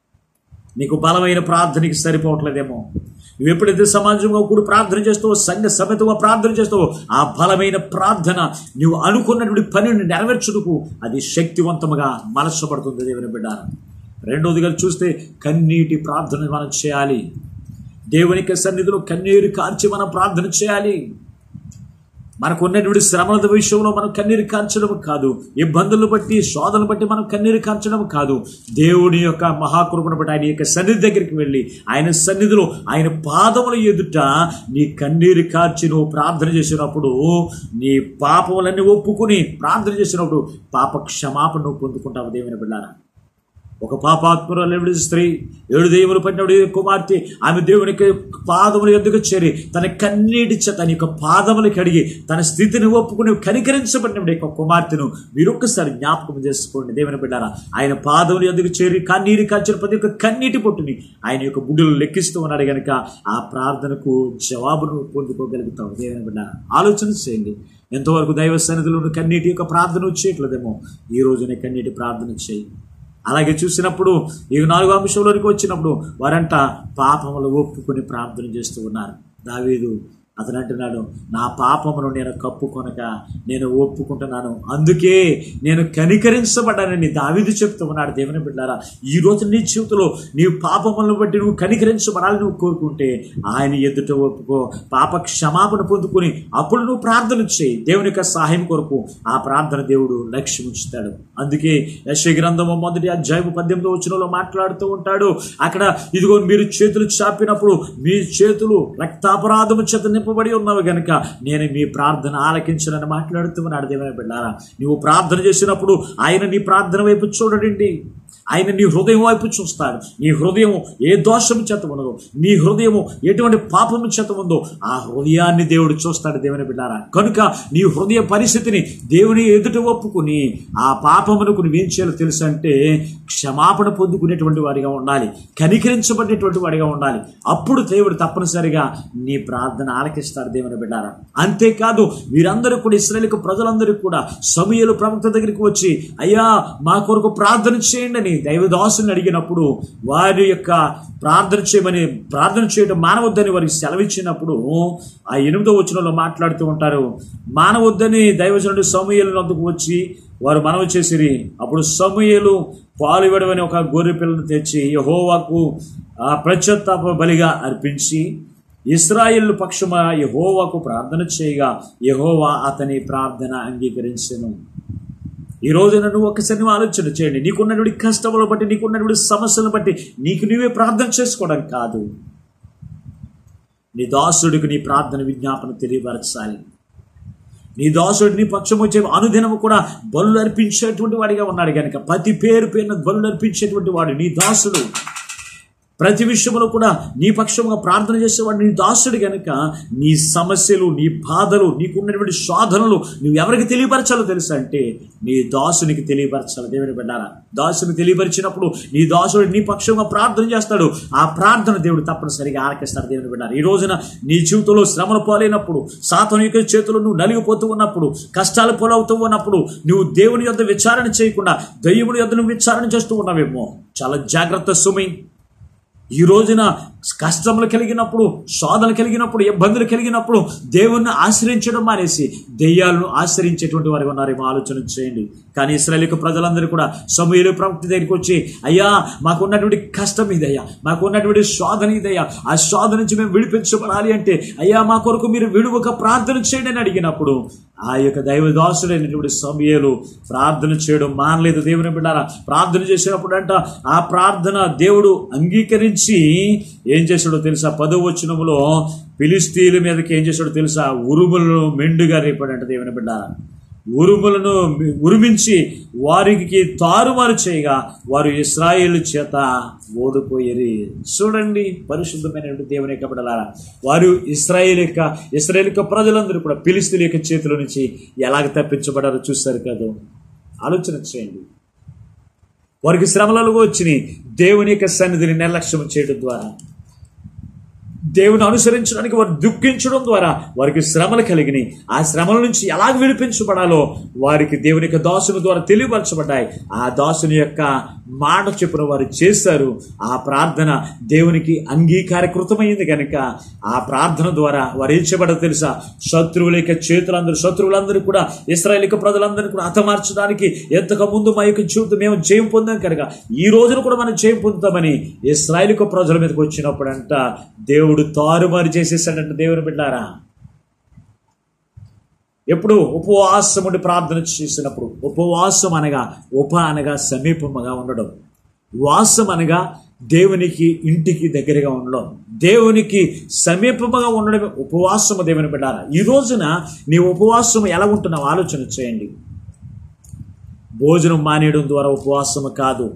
నీకు బలమైన ప్రార్థనకి సరిపోవట్లేదేమో. నువ్వు ఎప్పుడైతే సమాజంగా కూడా ప్రార్థన చేస్తావో, సంఘ సమేతంగా ప్రార్థన చేస్తావో, ఆ బలమైన ప్రార్థన నువ్వు అనుకున్నటువంటి పనిని నెరవేర్చుటకు అది శక్తివంతముగా మలచబడుతుంది దేవుని బిడ్డ. రెండోదిగా చూస్తే కన్నీటి ప్రార్థన మనం చేయాలి. దేవునికి సన్నిధిలో కన్నీరు కార్చి మనం ప్రార్థన చేయాలి. మనకు ఉన్నటువంటి శ్రమల విషయంలో మనం కన్నీరు కార్చడం కాదు, ఇబ్బందులను బట్టి శోధనలు బట్టి మనం కన్నీరు కార్చడం కాదు. దేవుని యొక్క మహాకృపను బట్టి ఆయన యొక్క సన్నిధి దగ్గరికి వెళ్ళి ఆయన సన్నిధిలో ఆయన పాదముల ఎదుట నీ కన్నీరు కార్చి నువ్వు ప్రార్థన చేసినప్పుడు, నీ పాపములన్నీ ఒప్పుకుని ప్రార్థన చేసినప్పుడు పాప క్షమాపణ నువ్వు పొందుకుంటావు దేవుని బిడ్డారా. ఒక పాపాత్మురాలు స్త్రీ, ఏడు దెయ్యములు పట్టిన కుమార్తె, ఆమె దేవునికి పాదముల యొద్దకు చేరి తన కన్నీటి చేత తన యొక్క పాదములకు అడిగి తన స్థితిని ఒప్పుకుని కనికరించబడిన యొక్క కుమార్తెను మీరొక్కసారి జ్ఞాపకం చేసుకోండి దేవుని బిడ్డారా. ఆయన పాదముల యొద్దకు చేరి కన్నీరు కాచిన ప్రతి ఒక్క కన్నీటి పొట్టుని ఆయన యొక్క గుడ్డలు లెక్కిస్తూ ఉన్నాడు కనుక ఆ ప్రార్థనకు జవాబును పొందుకోగలుగుతాం దేవుని బిడ్డారా. ఆలోచన చేయండి. ఎంతవరకు దైవ సన్నిధిలో కన్నీటి యొక్క ప్రార్థన చేయట్లేదేమో, ఈ రోజునే కన్నీటి ప్రార్థన చేయి. అలాగే చూసినప్పుడు ఈ నాలుగో అంశంలోనికి వచ్చినప్పుడు వారంట పాపములు ఒప్పుకొని ప్రార్థన చేస్తూ ఉన్నారు. దావీదు అతను అంటున్నాడు, నా పాపమును నేను కప్పుకొనక నేను ఒప్పుకుంటున్నాను, అందుకే నేను కనికరించబడ్డానని దావీదు చెప్తూ ఉన్నాడు. దేవుని బిడ్డలారా, ఈ రోజు నీ జీవితంలో నీ పాపములను బట్టి నువ్వు కనికరించబడాలని నువ్వు కోరుకుంటే ఆయన ఎదుట ఒప్పుకో, పాప క్షమాపణ పొందుకొని అప్పుడు నువ్వు ప్రార్థన చేయి. దేవుని యొక్క సహాయం కొరకు ఆ ప్రార్థన దేవుడు లక్ష్యం ఉంచుతాడు. అందుకే యెషయా గ్రంథము మొదటి అధ్యాయము పద్దెనిమిదో వచనంలో మాట్లాడుతూ ఉంటాడు. అక్కడ ఇదిగో మీరు చేతులు చాపినప్పుడు మీ చేతులు రక్తాపరాధము చేత నింపబడి ఉన్నవి గనుక నేను మీ ప్రార్థన ఆలకించాలని మాట్లాడుతూ ఉన్నాడు. దేవుని బిడ్డలారా, నువ్వు ప్రార్థన చేసినప్పుడు ఆయన నీ ప్రార్థన వైపు చూడండి. ఆయన నీ హృదయం వైపు చూస్తాడు. నీ హృదయం ఏ దోషము చేత ఉన్నదో, నీ హృదయము ఎటువంటి పాపము చేత ఉందో ఆ హృదయాన్ని దేవుడు చూస్తాడు. దేవుని బిడ్డారా, కనుక నీ హృదయ పరిస్థితిని దేవుని ఎదుట ఒప్పుకుని ఆ పాపమునకు నువ్వేం చేయాలో తెలుసు అంటే క్షమాపణ పొందుకునేటువంటి వాడిగా ఉండాలి, కనికరించబడేటువంటి వాడిగా ఉండాలి. అప్పుడు దేవుడు తప్పనిసరిగా నీ ప్రార్థన ఆలకిస్తాడు. దేవుని బిడ్డారా, అంతేకాదు వీరందరూ కూడా ఇశ్రాయేలు ప్రజలందరూ కూడా సమూయేలు ప్రవక్త దగ్గరికి వచ్చి అయ్యా మా కొరకు ప్రార్థన చేయండి అని దైవదాసుని అడిగినప్పుడు వారి యొక్క ప్రార్థన చేయమని ప్రార్థన చేయడం మానవద్దని వారికి సెలవిచ్చినప్పుడు ఆ ఎనిమిదో వచనంలో మాట్లాడుతూ ఉంటారు. మానవద్దని దైవజనుడు సమూయేలు వద్దకు వచ్చి వారు మనవి చేసిరి. అప్పుడు సమూయేలు పాలు ఇవ్వడమని ఒక గొర్రె పిల్లను తెచ్చి యెహోవాకు ఆ పశ్చాత్తాప బలిగా అర్పించి ఇశ్రాయేలు పక్షమా యెహోవాకు ప్రార్థన చేయగా యెహోవా అతని ప్రార్థన అంగీకరించెను. ఈ రోజున నువ్వు ఒకసారి ఆలోచన చేయండి. నీకున్నటువంటి కష్టములను బట్టి, నీకున్నటువంటి సమస్యలను బట్టి నీకు నువ్వే ప్రార్థన చేసుకోవడం కాదు, నీ దాసుడికి నీ ప్రార్థన విజ్ఞాపన తెలియపరచాలి. నీ దాసుడు నీ పక్షం వచ్చే అనుదినము కూడా బలులు అర్పించేటువంటి వాడిగా ఉన్నాడు కనుక ప్రతి పేరు పేరున బలులు అర్పించేటువంటి వాడు నీ దాసుడు. ప్రతి విషయంలో కూడా నీ పక్షంగా ప్రార్థన చేసేవాడు నీ దాసుడు కనుక నీ సమస్యలు, నీ బాధలు, నీకున్నటువంటి శోధనలు నువ్వు ఎవరికి తెలియపరచాలో తెలుసా అంటే నీ దాసునికి తెలియపరచాలి. దేవుని బిడ్డారా, దాసుని తెలియపరిచినప్పుడు నీ దాసుడు నీ పక్షంగా ప్రార్థన చేస్తాడు. ఆ ప్రార్థన దేవుడు తప్పనిసరిగా ఆలకిస్తాడు. దేవుని బిడ్డారా, ఈ రోజున నీ జీవితంలో శ్రమలు పోలేనప్పుడు, సాతాను యొక్క చేతులు నువ్వు నలిగిపోతూ ఉన్నప్పుడు, కష్టాలు పోలవుతూ ఉన్నప్పుడు నువ్వు దేవుని యొద్ద విచారణ చేయకుండా దయ్యముని యొద్ద నువ్వు విచారణ చేస్తూ ఉన్నావేమో, చాలా జాగ్రత్త సుమి. ఈ రోజున కష్టములు కలిగినప్పుడు, శోధనలు కలిగినప్పుడు, ఇబ్బందులు కలిగినప్పుడు దేవుణ్ణి ఆశ్రయించడం మానేసి దెయ్యాలను ఆశ్రయించేటువంటి వారు ఉన్నారేమో ఆలోచన చేయండి. కానీ ఇశ్రాయేలు ప్రజలందరూ కూడా సమూయేలు ప్రవక్త దగ్గరికి వచ్చి అయ్యా మాకున్నటువంటి కష్టం ఇదయ్యా, మాకున్నటువంటి శోధన ఇదయ్యా, ఆ శోధన నుంచి మేము విడిపించబడాలి అంటే అయ్యా మా కొరకు మీరు విడువక ప్రార్థన చేయండి అని అడిగినప్పుడు ఆ యొక్క దైవదాసుడైనటువంటి సమూయేలు ప్రార్థన చేయడం మానలేదు. దేవుని బిడ్డారా, ప్రార్థన చేసినప్పుడు అంట ఆ ప్రార్థన దేవుడు అంగీకరించి ఏం చేశాడో తెలుసా? పదో వచనములో ఫిలిష్తీయుల మీదకి ఏం చేశాడో తెలుసా? ఉరుములను మెండుగా రేపాడంట. దేవుని బిడ్డారా, ఉరుములను ఉరిమించి వారికి తారుమారు చేయగా వారు ఇశ్రాయేలు చేత ఓడిపోయేది. చూడండి పరిశుద్ధమైనటువంటి దేవుని యొక్క బిడ్డలారా, వారు ఇశ్రాయేలు యొక్క ఇశ్రాయేలు యొక్క ప్రజలందరూ కూడా ఫిలిష్తీయుల యొక్క చేతుల నుంచి ఎలాగ తప్పించబడారో చూస్తారు కదా. ఆలోచన చేయండి. వారికి శ్రమలలో వచ్చినాయి. దేవుని యొక్క సన్నిధిని నిర్లక్ష్యం చేయడం ద్వారా, దేవుని అనుసరించడానికి వారు దుఃఖించడం ద్వారా వారికి శ్రమలు కలిగినాయి. ఆ శ్రమల నుంచి ఎలాగ విడిపించబడాలో వారికి దేవుని యొక్క దాసుని ద్వారా తెలియపరచబడ్డాయి. ఆ దాసుని యొక్క మాట చెప్పున వారు చేశారు. ఆ ప్రార్థన దేవునికి అంగీకారకృతమైంది కనుక ఆ ప్రార్థన ద్వారా వారు ఏం చేయబడో తెలుసా? శత్రువుల యొక్క చేతులందరూ శత్రువులందరూ కూడా ఇశ్రాయేలు ప్రజలందరూ కూడా హతమార్చడానికి ఎంతకు ముందు మా యొక్క జీవితం మేము జయం పొందాం కనుక ఈ రోజున కూడా మనం జయం పొందుతామని ఇశ్రాయేలు ప్రజల మీదకి వచ్చినప్పుడు అంట దేవుడు తారుమారు చేసేసాడంట. దేవుని బిడ్డారా, ఎప్పుడు ఉపవాసం ఉండి ప్రార్థన చేసినప్పుడు, ఉపవాసం అనగా ఉప అనగా సమీపముగా ఉండడం, వాసం అనగా దేవునికి ఇంటికి దగ్గరగా ఉండడం, దేవునికి సమీపముగా ఉండడం ఉపవాసము. దేవుని బిడ్డారా, ఈ రోజున నీ ఉపవాసం ఎలా ఉంటున్నావు ఆలోచన చేయండి. భోజనం మానేయడం ద్వారా ఉపవాసము కాదు.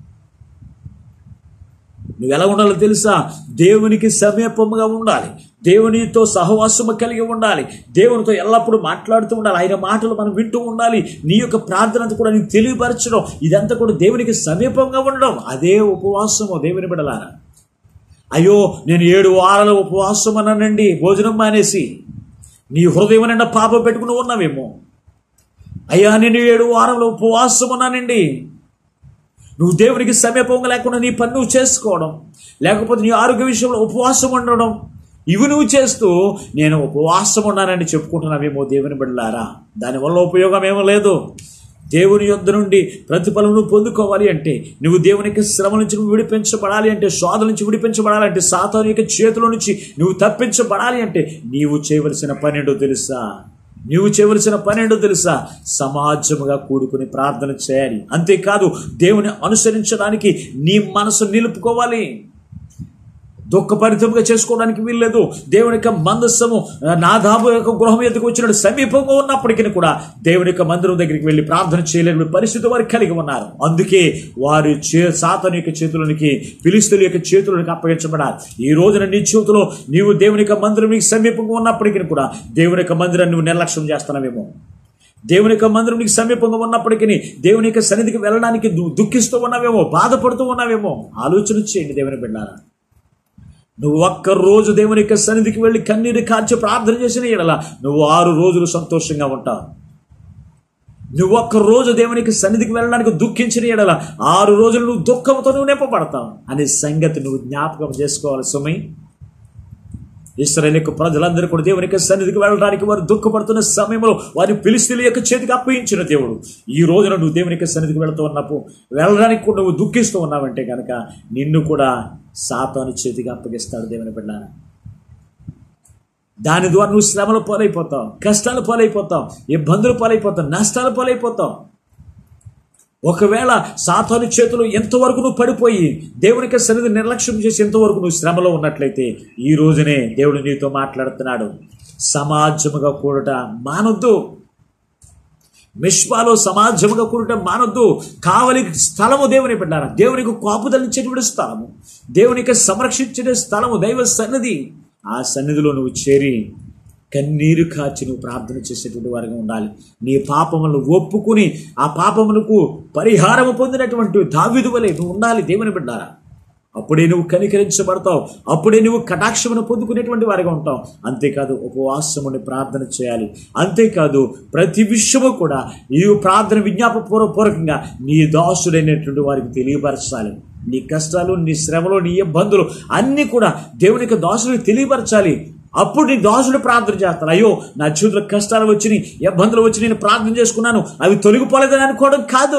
నువ్వు ఎలా ఉండాలో తెలుసా? దేవునికి సమీపముగా ఉండాలి, దేవునితో సహవాసము కలిగి ఉండాలి, దేవునితో ఎల్లప్పుడూ మాట్లాడుతూ ఉండాలి, ఆయన మాటలు మనం వింటూ ఉండాలి, నీ యొక్క ప్రార్థన అంతా కూడా నీకు తెలియపరచడం, ఇదంతా కూడా దేవునికి సమీపంగా ఉండడం, అదే ఉపవాసము. దేవుని బిడ్డలారా, అయ్యో నేను ఏడు వారాల ఉపవాసం అన్నానండి భోజనం మానేసి, నీ హృదయం నిండా పాపం పెట్టుకుని ఉన్నావేమో. అయ్యా నేను ఏడు వారాల ఉపవాసం అన్నానండి. నువ్వు దేవునికి సమీపంగా లేకుండా నీ పని నువ్వు చేసుకోవడం, లేకపోతే నీ ఆరోగ్య విషయంలో ఉపవాసం ఉండడం, ఇవి నువ్వు చేస్తూ నేను ఉపవాసం ఉన్నానని చెప్పుకుంటున్నావేమో దేవుని బిడ్డలారా, దానివల్ల ఉపయోగం ఏమో లేదు. దేవుని యొద్ద నుండి ప్రతిఫలం నువ్వు పొందుకోవాలి అంటే, నువ్వు దేవుని యొక్క శ్రమ నుంచి నువ్వు విడిపించబడాలి అంటే, శోధన నుంచి విడిపించబడాలి అంటే, సాతాను యొక్క చేతుల నుంచి నువ్వు తప్పించబడాలి అంటే నీవు చేయవలసిన పని ఏంటో తెలుసా? నీవు చేయవలసిన పని ఏంటో తెలుసా? సమాజముగా కూడుకుని ప్రార్థన చేయాలి. అంతేకాదు దేవుని అనుసరించడానికి నీ మనసు నిలుపుకోవాలి. దుఃఖపరితంగా చేసుకోవడానికి వీల్లేదు. దేవుని యొక్క మందస్సము నాదాబు యొక్క గృహం ఎదుగు వచ్చినట్టు సమీపంగా ఉన్నప్పటికీ కూడా దేవుని యొక్క మందిరం దగ్గరికి వెళ్ళి ప్రార్థన చేయలేని పరిస్థితి వారు కలిగి ఉన్నారు. అందుకే వారి చే సాతాను యొక్క చేతులకి, ఫిలిష్తీయుల యొక్క చేతులకి అప్పగించబడాలి. ఈ రోజున నీ జీవితంలో నీవు దేవుని యొక్క మందిరం నీకు సమీపంగా ఉన్నప్పటికీ కూడా దేవుని యొక్క మందిరాన్ని నువ్వు నిర్లక్ష్యం చేస్తున్నావేమో. దేవుని యొక్క మందిరం నీకు సమీపంగా ఉన్నప్పటికీ దేవుని యొక్క సన్నిధికి వెళ్ళడానికి దుఃఖిస్తూ ఉన్నావేమో, బాధపడుతూ ఉన్నావేమో. ఆలోచన చేయండి దేవుని బిడ్డలారా. నువ్వు ఒక్కరోజు దేవుని యొక్క సన్నిధికి వెళ్ళి కన్నీరు కార్చి ప్రార్థన చేసిన ఎడల నువ్వు ఆరు రోజులు సంతోషంగా ఉంటావు. నువ్వు ఒక్క రోజు దేవునికి సన్నిధికి వెళ్ళడానికి దుఃఖించిన ఎడల ఆరు రోజులు నువ్వు దుఃఖంతో నువ్వు నింపబడతావు అనే సంగతి నువ్వు జ్ఞాపకం చేసుకోవాలి సుమై. ఇశ్రాయేలు యొక్క ప్రజలందరూ కూడా దేవుని యొక్క సన్నిధికి వెళ్ళడానికి వారు దుఃఖపడుతున్న సమయంలో వారిని ఫిలిష్తీయుల యొక్క చేతికి అప్పగించిన దేవుడు ఈ రోజున నువ్వు దేవుని యొక్క సన్నిధికి వెళుతూ ఉన్నప్పుడు వెళ్ళడానికి కూడా నువ్వు దుఃఖిస్తూ ఉన్నావంటే కనుక నిన్ను కూడా సాతాను చేతికి అప్పగిస్తాడు దేవుని బిడ్డలారా. దాని ద్వారా నువ్వు శ్రమల పాలైపోతావు, కష్టాలు పాలైపోతావు, ఇబ్బందులు పాలైపోతావు, నష్టాలు పాలైపోతావు. ఒకవేళ సాతాను చేతులు ఎంతవరకు నువ్వు పడిపోయి దేవునికి సన్నిధి నిర్లక్ష్యం చేసి ఎంతవరకు నువ్వు శ్రమలో ఉన్నట్లయితే ఈ రోజునే దేవుడు నీతో మాట్లాడుతున్నాడు. సమాజముగా కూడట మానొద్దు. మిష్పాలో సమాజముగా కూడట మానొద్దు. కావలి స్థలము దేవుని బిడ్డలారా, దేవునికి కాపుదలించేటువంటి స్థలము, దేవునికి సంరక్షించే స్థలము దైవ సన్నిధి. ఆ సన్నిధిలో నువ్వు చేరి కన్నీరు కాచి నువ్వు ప్రార్థన చేసేటువంటి వారిగా ఉండాలి. నీ పాపములను ఒప్పుకుని ఆ పాపములకు పరిహారము పొందినటువంటి దావీదు వలె నువ్వు ఉండాలి దేవుని బిడ్డలారా. అప్పుడే నువ్వు కనికరించబడతావు, అప్పుడే నువ్వు కటాక్షమును పొందుకునేటువంటి వారిగా ఉంటావు. అంతేకాదు ఉపవాసముని ప్రార్థన చేయాలి. అంతేకాదు ప్రతి విషయము కూడా ఈ ప్రార్థన విజ్ఞాపపూర్వకంగా నీ దాసుడైనటువంటి వారికి తెలియపరచాలి. నీ కష్టాలు, నీ శ్రమలు, నీ ఇబ్బందులు అన్నీ కూడా దేవునికి దాసుడికి తెలియపరచాలి. అప్పుడు నీ దాసుడు ప్రార్థన చేస్తాడు. అయ్యో నా జీవితంలో కష్టాలు వచ్చినాయి, ఇబ్బందులు వచ్చి నేను ప్రార్థన చేసుకున్నాను, అవి తొలగిపోలేదని అనుకోవడం కాదు.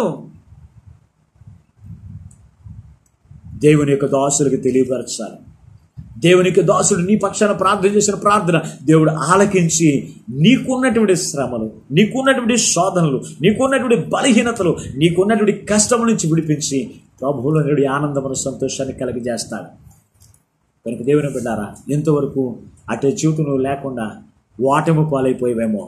దేవుని యొక్క దాసుడికి తెలియపరచాలి. దేవుని యొక్క దాసుడు నీ పక్షాన ప్రార్థన చేసిన ప్రార్థన దేవుడు ఆలకించి నీకున్నటువంటి శ్రమలు, నీకున్నటువంటి శోధనలు, నీకున్నటువంటి బలహీనతలు, నీకున్నటువంటి కష్టం నుంచి విడిపించి ప్రభువులో నేడు ఆనందమును, సంతోషాన్ని కలిగజేస్తాడు. కనుక దేవుని బిడ్డారా, ఎంతవరకు అటు జీవితం నువ్వు లేకుండా ఓటమి పాలైపోయేవేమో,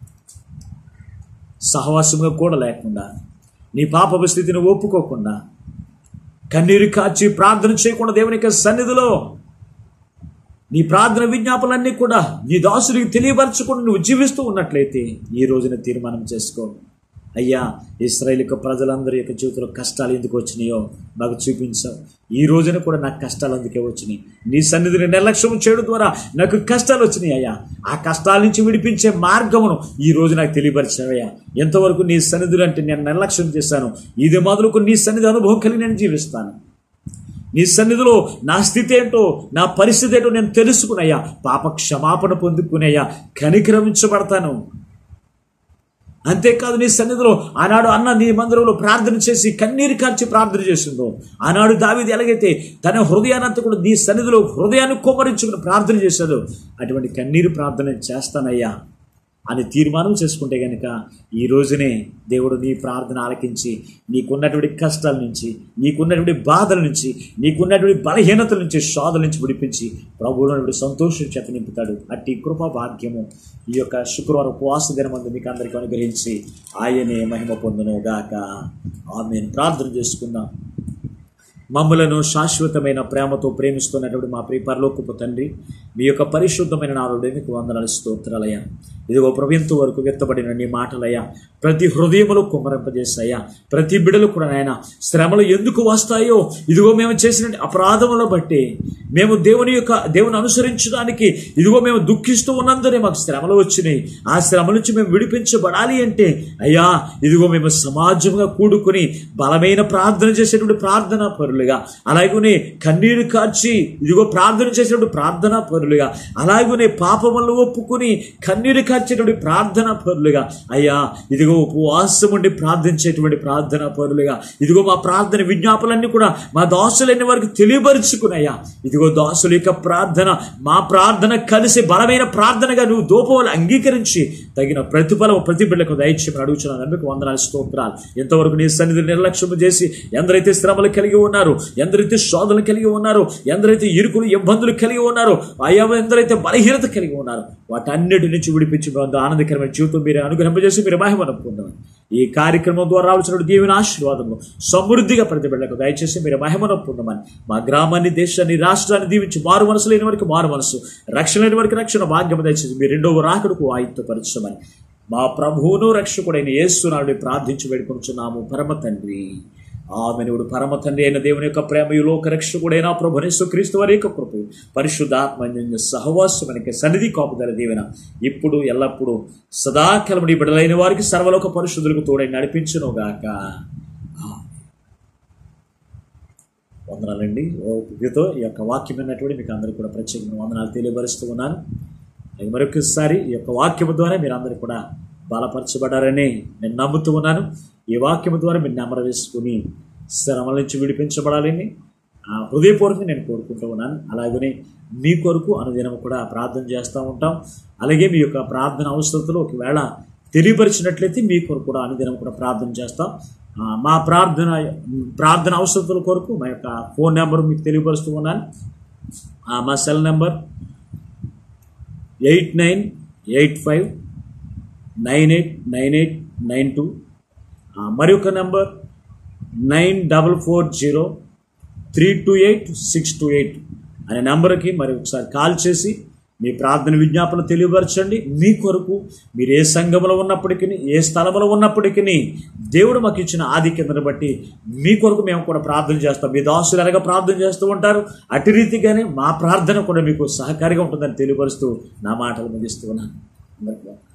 సహవాసంగా కూడా లేకుండా, నీ పాపపు స్థితిని ఒప్పుకోకుండా, కన్నీరు కాచి ప్రార్థన చేయకుండా దేవుని యొక్క సన్నిధిలో నీ ప్రార్థన విజ్ఞాపనలన్నీ కూడా నీ దాసుడికి తెలియపరచకుండా నువ్వు జీవిస్తూ ఉన్నట్లయితే ఈ రోజున తీర్మానం చేసుకో. అయ్యా, ఇశ్రాయేలు యొక్క ప్రజలందరి యొక్క జీవితంలో కష్టాలు ఎందుకు వచ్చినాయో నాకు చూపించావు. ఈ రోజున కూడా నాకు కష్టాలు అందుకే వచ్చినాయి. నీ సన్నిధిని నిర్లక్ష్యం చేయడం ద్వారా నాకు కష్టాలు వచ్చినాయి అయ్యా. ఆ కష్టాల నుంచి విడిపించే మార్గమును ఈ రోజు నాకు తెలియపరిచావయ్యా. ఎంతవరకు నీ సన్నిధులు అంటే నేను నిర్లక్ష్యం చేశాను, ఇది మొదలుకు నీ సన్నిధి అనుభవం కలిగి నేను జీవిస్తాను. నీ సన్నిధిలో నా స్థితి ఏంటో, నా పరిస్థితి ఏంటో నేను తెలుసుకునయ్యా. పాప క్షమాపణ పొందుకునేయ్యా, కనికరించబడతాను. అంతేకాదు నీ సన్నిధిలో ఆనాడు అన్న నీ మందిరంలో ప్రార్థన చేసి కన్నీరు కార్చి ప్రార్థన చేసిందో, ఆనాడు దావీదు ఎలాగైతే తన హృదయానంతా కూడా నీ సన్నిధిలో హృదయాన్ని కుమ్మరించుకుని ప్రార్థన చేశాడు, అటువంటి కన్నీరు ప్రార్థన చేస్తానయ్యా అని తీర్మానం చేసుకుంటే కనుక ఈ రోజునే దేవుడు నీ ప్రార్థన ఆలకించి నీకున్నటువంటి కష్టాల నుంచి, నీకున్నటువంటి బాధల నుంచి, నీకున్నటువంటి బలహీనతల నుంచి, శోధల నుంచి విడిపించి ప్రభువులో సంతోషం చేత నింపుతాడు. అట్టి కృపా భాగ్యము ఈ యొక్క శుక్రవారం ఉపవాస దినమందు మీకు అందరికీ అనుగ్రహించి ఆయనే మహిమ పొందును గాక. ఆమేన్. ప్రార్థన చేసుకుందాం. మమ్మలను శాశ్వతమైన ప్రేమతో ప్రేమిస్తున్నటువంటి మా ప్రియ పరలోకపు తండ్రి, మీ యొక్క పరిశుద్ధమైన నాలుగు మీకు వందనాలు, స్తోత్రాలయ్యా. ఇదిగో ప్రభుత్వ వరకు వ్యక్తపడిన నీ మాటలయ్యా ప్రతి హృదయములు కుమ్మరింపజేస్తాయా. ప్రతి బిడలు కూడా నాయన శ్రమలు ఎందుకు వస్తాయో, ఇదిగో మేము చేసిన అపరాధములను బట్టి, మేము దేవుని యొక్క దేవుని అనుసరించడానికి ఇదిగో మేము దుఃఖిస్తూ ఉన్నందునే మాకు శ్రమలు వచ్చినాయి. ఆ శ్రమ నుంచి మేము విడిపించబడాలి అంటే అయ్యా ఇదిగో మేము సమాజంగా కూడుకుని బలమైన ప్రార్థన చేసేటువంటి ప్రార్థన పరులు పరులుగా, అలాగనే కన్నీరు కార్చి ఇదిగో ప్రార్థన చేసేటువంటి ప్రార్థనా పరులుగా, అలాగనే పాపములను ఒప్పుకొని కన్నీరు కార్చేటువంటి ప్రార్థనా పరులుగా, అయ్యా ఇదిగో ఉపవాసం ఉండి ప్రార్థించేటువంటి ప్రార్థనా పరులుగా, ఇదిగో మా ప్రార్థన విజ్ఞాపనలన్నీ కూడా మా దాసులైన వారికి తెలియపరుచుకున్నాయా, ఇదిగో దాసుల యొక్క ప్రార్థన మా ప్రార్థన కలిసి బలమైన ప్రార్థనగా నువ్వు దోపవాళ్ళు అంగీకరించి తగిన ప్రతిఫలం ప్రతి బిడ్డకు దయచేయమని అడుగుతున్నాను. అందుకు వందనాలు, స్తోత్రాలు. ఇంతవరకు నీ సన్నిధి నిర్లక్ష్యం చేసి ఎందరైతే శ్రమలు కలిగి ఉన్నారు, ఎందరైతే శోధనలు కలిగి ఉన్నారు, ఎందరైతే ఇరుకులు ఇబ్బందులు కలిగి ఉన్నారు, అయ్యా ఎందరైతే బలహీనత కలిగి ఉన్నారు, వాటన్నిటి నుంచి విడిపించి ఆనందకరమైన జీవితం మీరు అనుగ్రహింపజేసి మీరు మహిమను పొందమని ఈ కార్యక్రమం ద్వారా రావాల్సిన దీవెన ఆశీర్వాదము సమృద్ధిగా ప్రతి బిడ్డకు దయచేసి మీరు మహిమను పొందమని, మా గ్రామాన్ని, దేశాన్ని, రాష్ట్రాన్ని దీవించి మారు మనసు లేని వారికి మారు మనసు, రక్షణ లేని వారికి రక్షణ భాగ్యం దయచేసి మీరు రెండవ రాకడకు ఆయుత్తపరచమని మా ప్రభువును రక్షకుడైన యేసునాథుని ప్రార్థించి వేడుకొనుచున్నాము పరమ తండ్రి. ఆమెనుడు పరమ తండ్రి అయిన దేవుని యొక్క ప్రేమయు లోక రక్షకుడైన ప్రభువైన యేసుక్రీస్తు వారి యొక్క కృపయు పరిశుద్ధాత్మ సహవాసమునికి సన్నిధి కాపుదల దీవెన ఇప్పుడు ఎల్లప్పుడూ సదాకాలముని బిడ్డలైన వారికి సర్వలోక పరిశుద్ధులకు తోడై నడిపించునుగాక. వందనాలండి. ఓపికతో ఈ యొక్క వాక్యం విన్నటువంటి మీకు అందరికీ కూడా ప్రత్యేకమైన వందనాలు తెలియపరుస్తూ ఉన్నాను. మరొకసారి ఈ యొక్క వాక్యము ద్వారా మీరు అందరూ కూడా బలపరచబడారని నేను నమ్ముతూ ఉన్నాను. ఈ వాక్యము ద్వారా మీరు నెమర వేసుకుని శ్రమల నుంచి విడిపించబడాలని హృదయపూర్వకంగా నేను కోరుకుంటూ ఉన్నాను. అలాగనే మీ కొరకు అనుదినం కూడా ప్రార్థన చేస్తూ ఉంటాం. అలాగే మీ యొక్క ప్రార్థన అవసరతలు ఒకవేళ తెలియపరిచినట్లయితే మీ కొరకు కూడా అనుదినం కూడా ప్రార్థన చేస్తాం. మా ప్రార్థన ప్రార్థన అవసరతల కొరకు మా యొక్క ఫోన్ నెంబర్ మీకు తెలియపరుస్తూ ఉన్నాను. మా cell number eight nine eight five nine eight nine eight nine two, మరి ఒక number nine double four zero three two eight six two eight అనే నెంబర్కి మరి ఒకసారి కాల్ చేసి మీ ప్రార్థన విజ్ఞాపన తెలియపరచండి. మీ కొరకు మీరు ఏ సంఘంలో ఉన్నప్పటికీ, ఏ స్థలంలో ఉన్నప్పటికీ దేవుడు మాకు ఇచ్చిన ఆధిక్యతను బట్టి మీ కొరకు మేము కూడా ప్రార్థన చేస్తాం. మీ దాసులు ఎలాగ ప్రార్థన చేస్తూ ఉంటారు, అటు రీతిగానే మా ప్రార్థన కూడా మీకు సహకారిగా ఉంటుందని తెలియపరుస్తూ నా మాటలు ముగిస్తూ ఉన్నాను.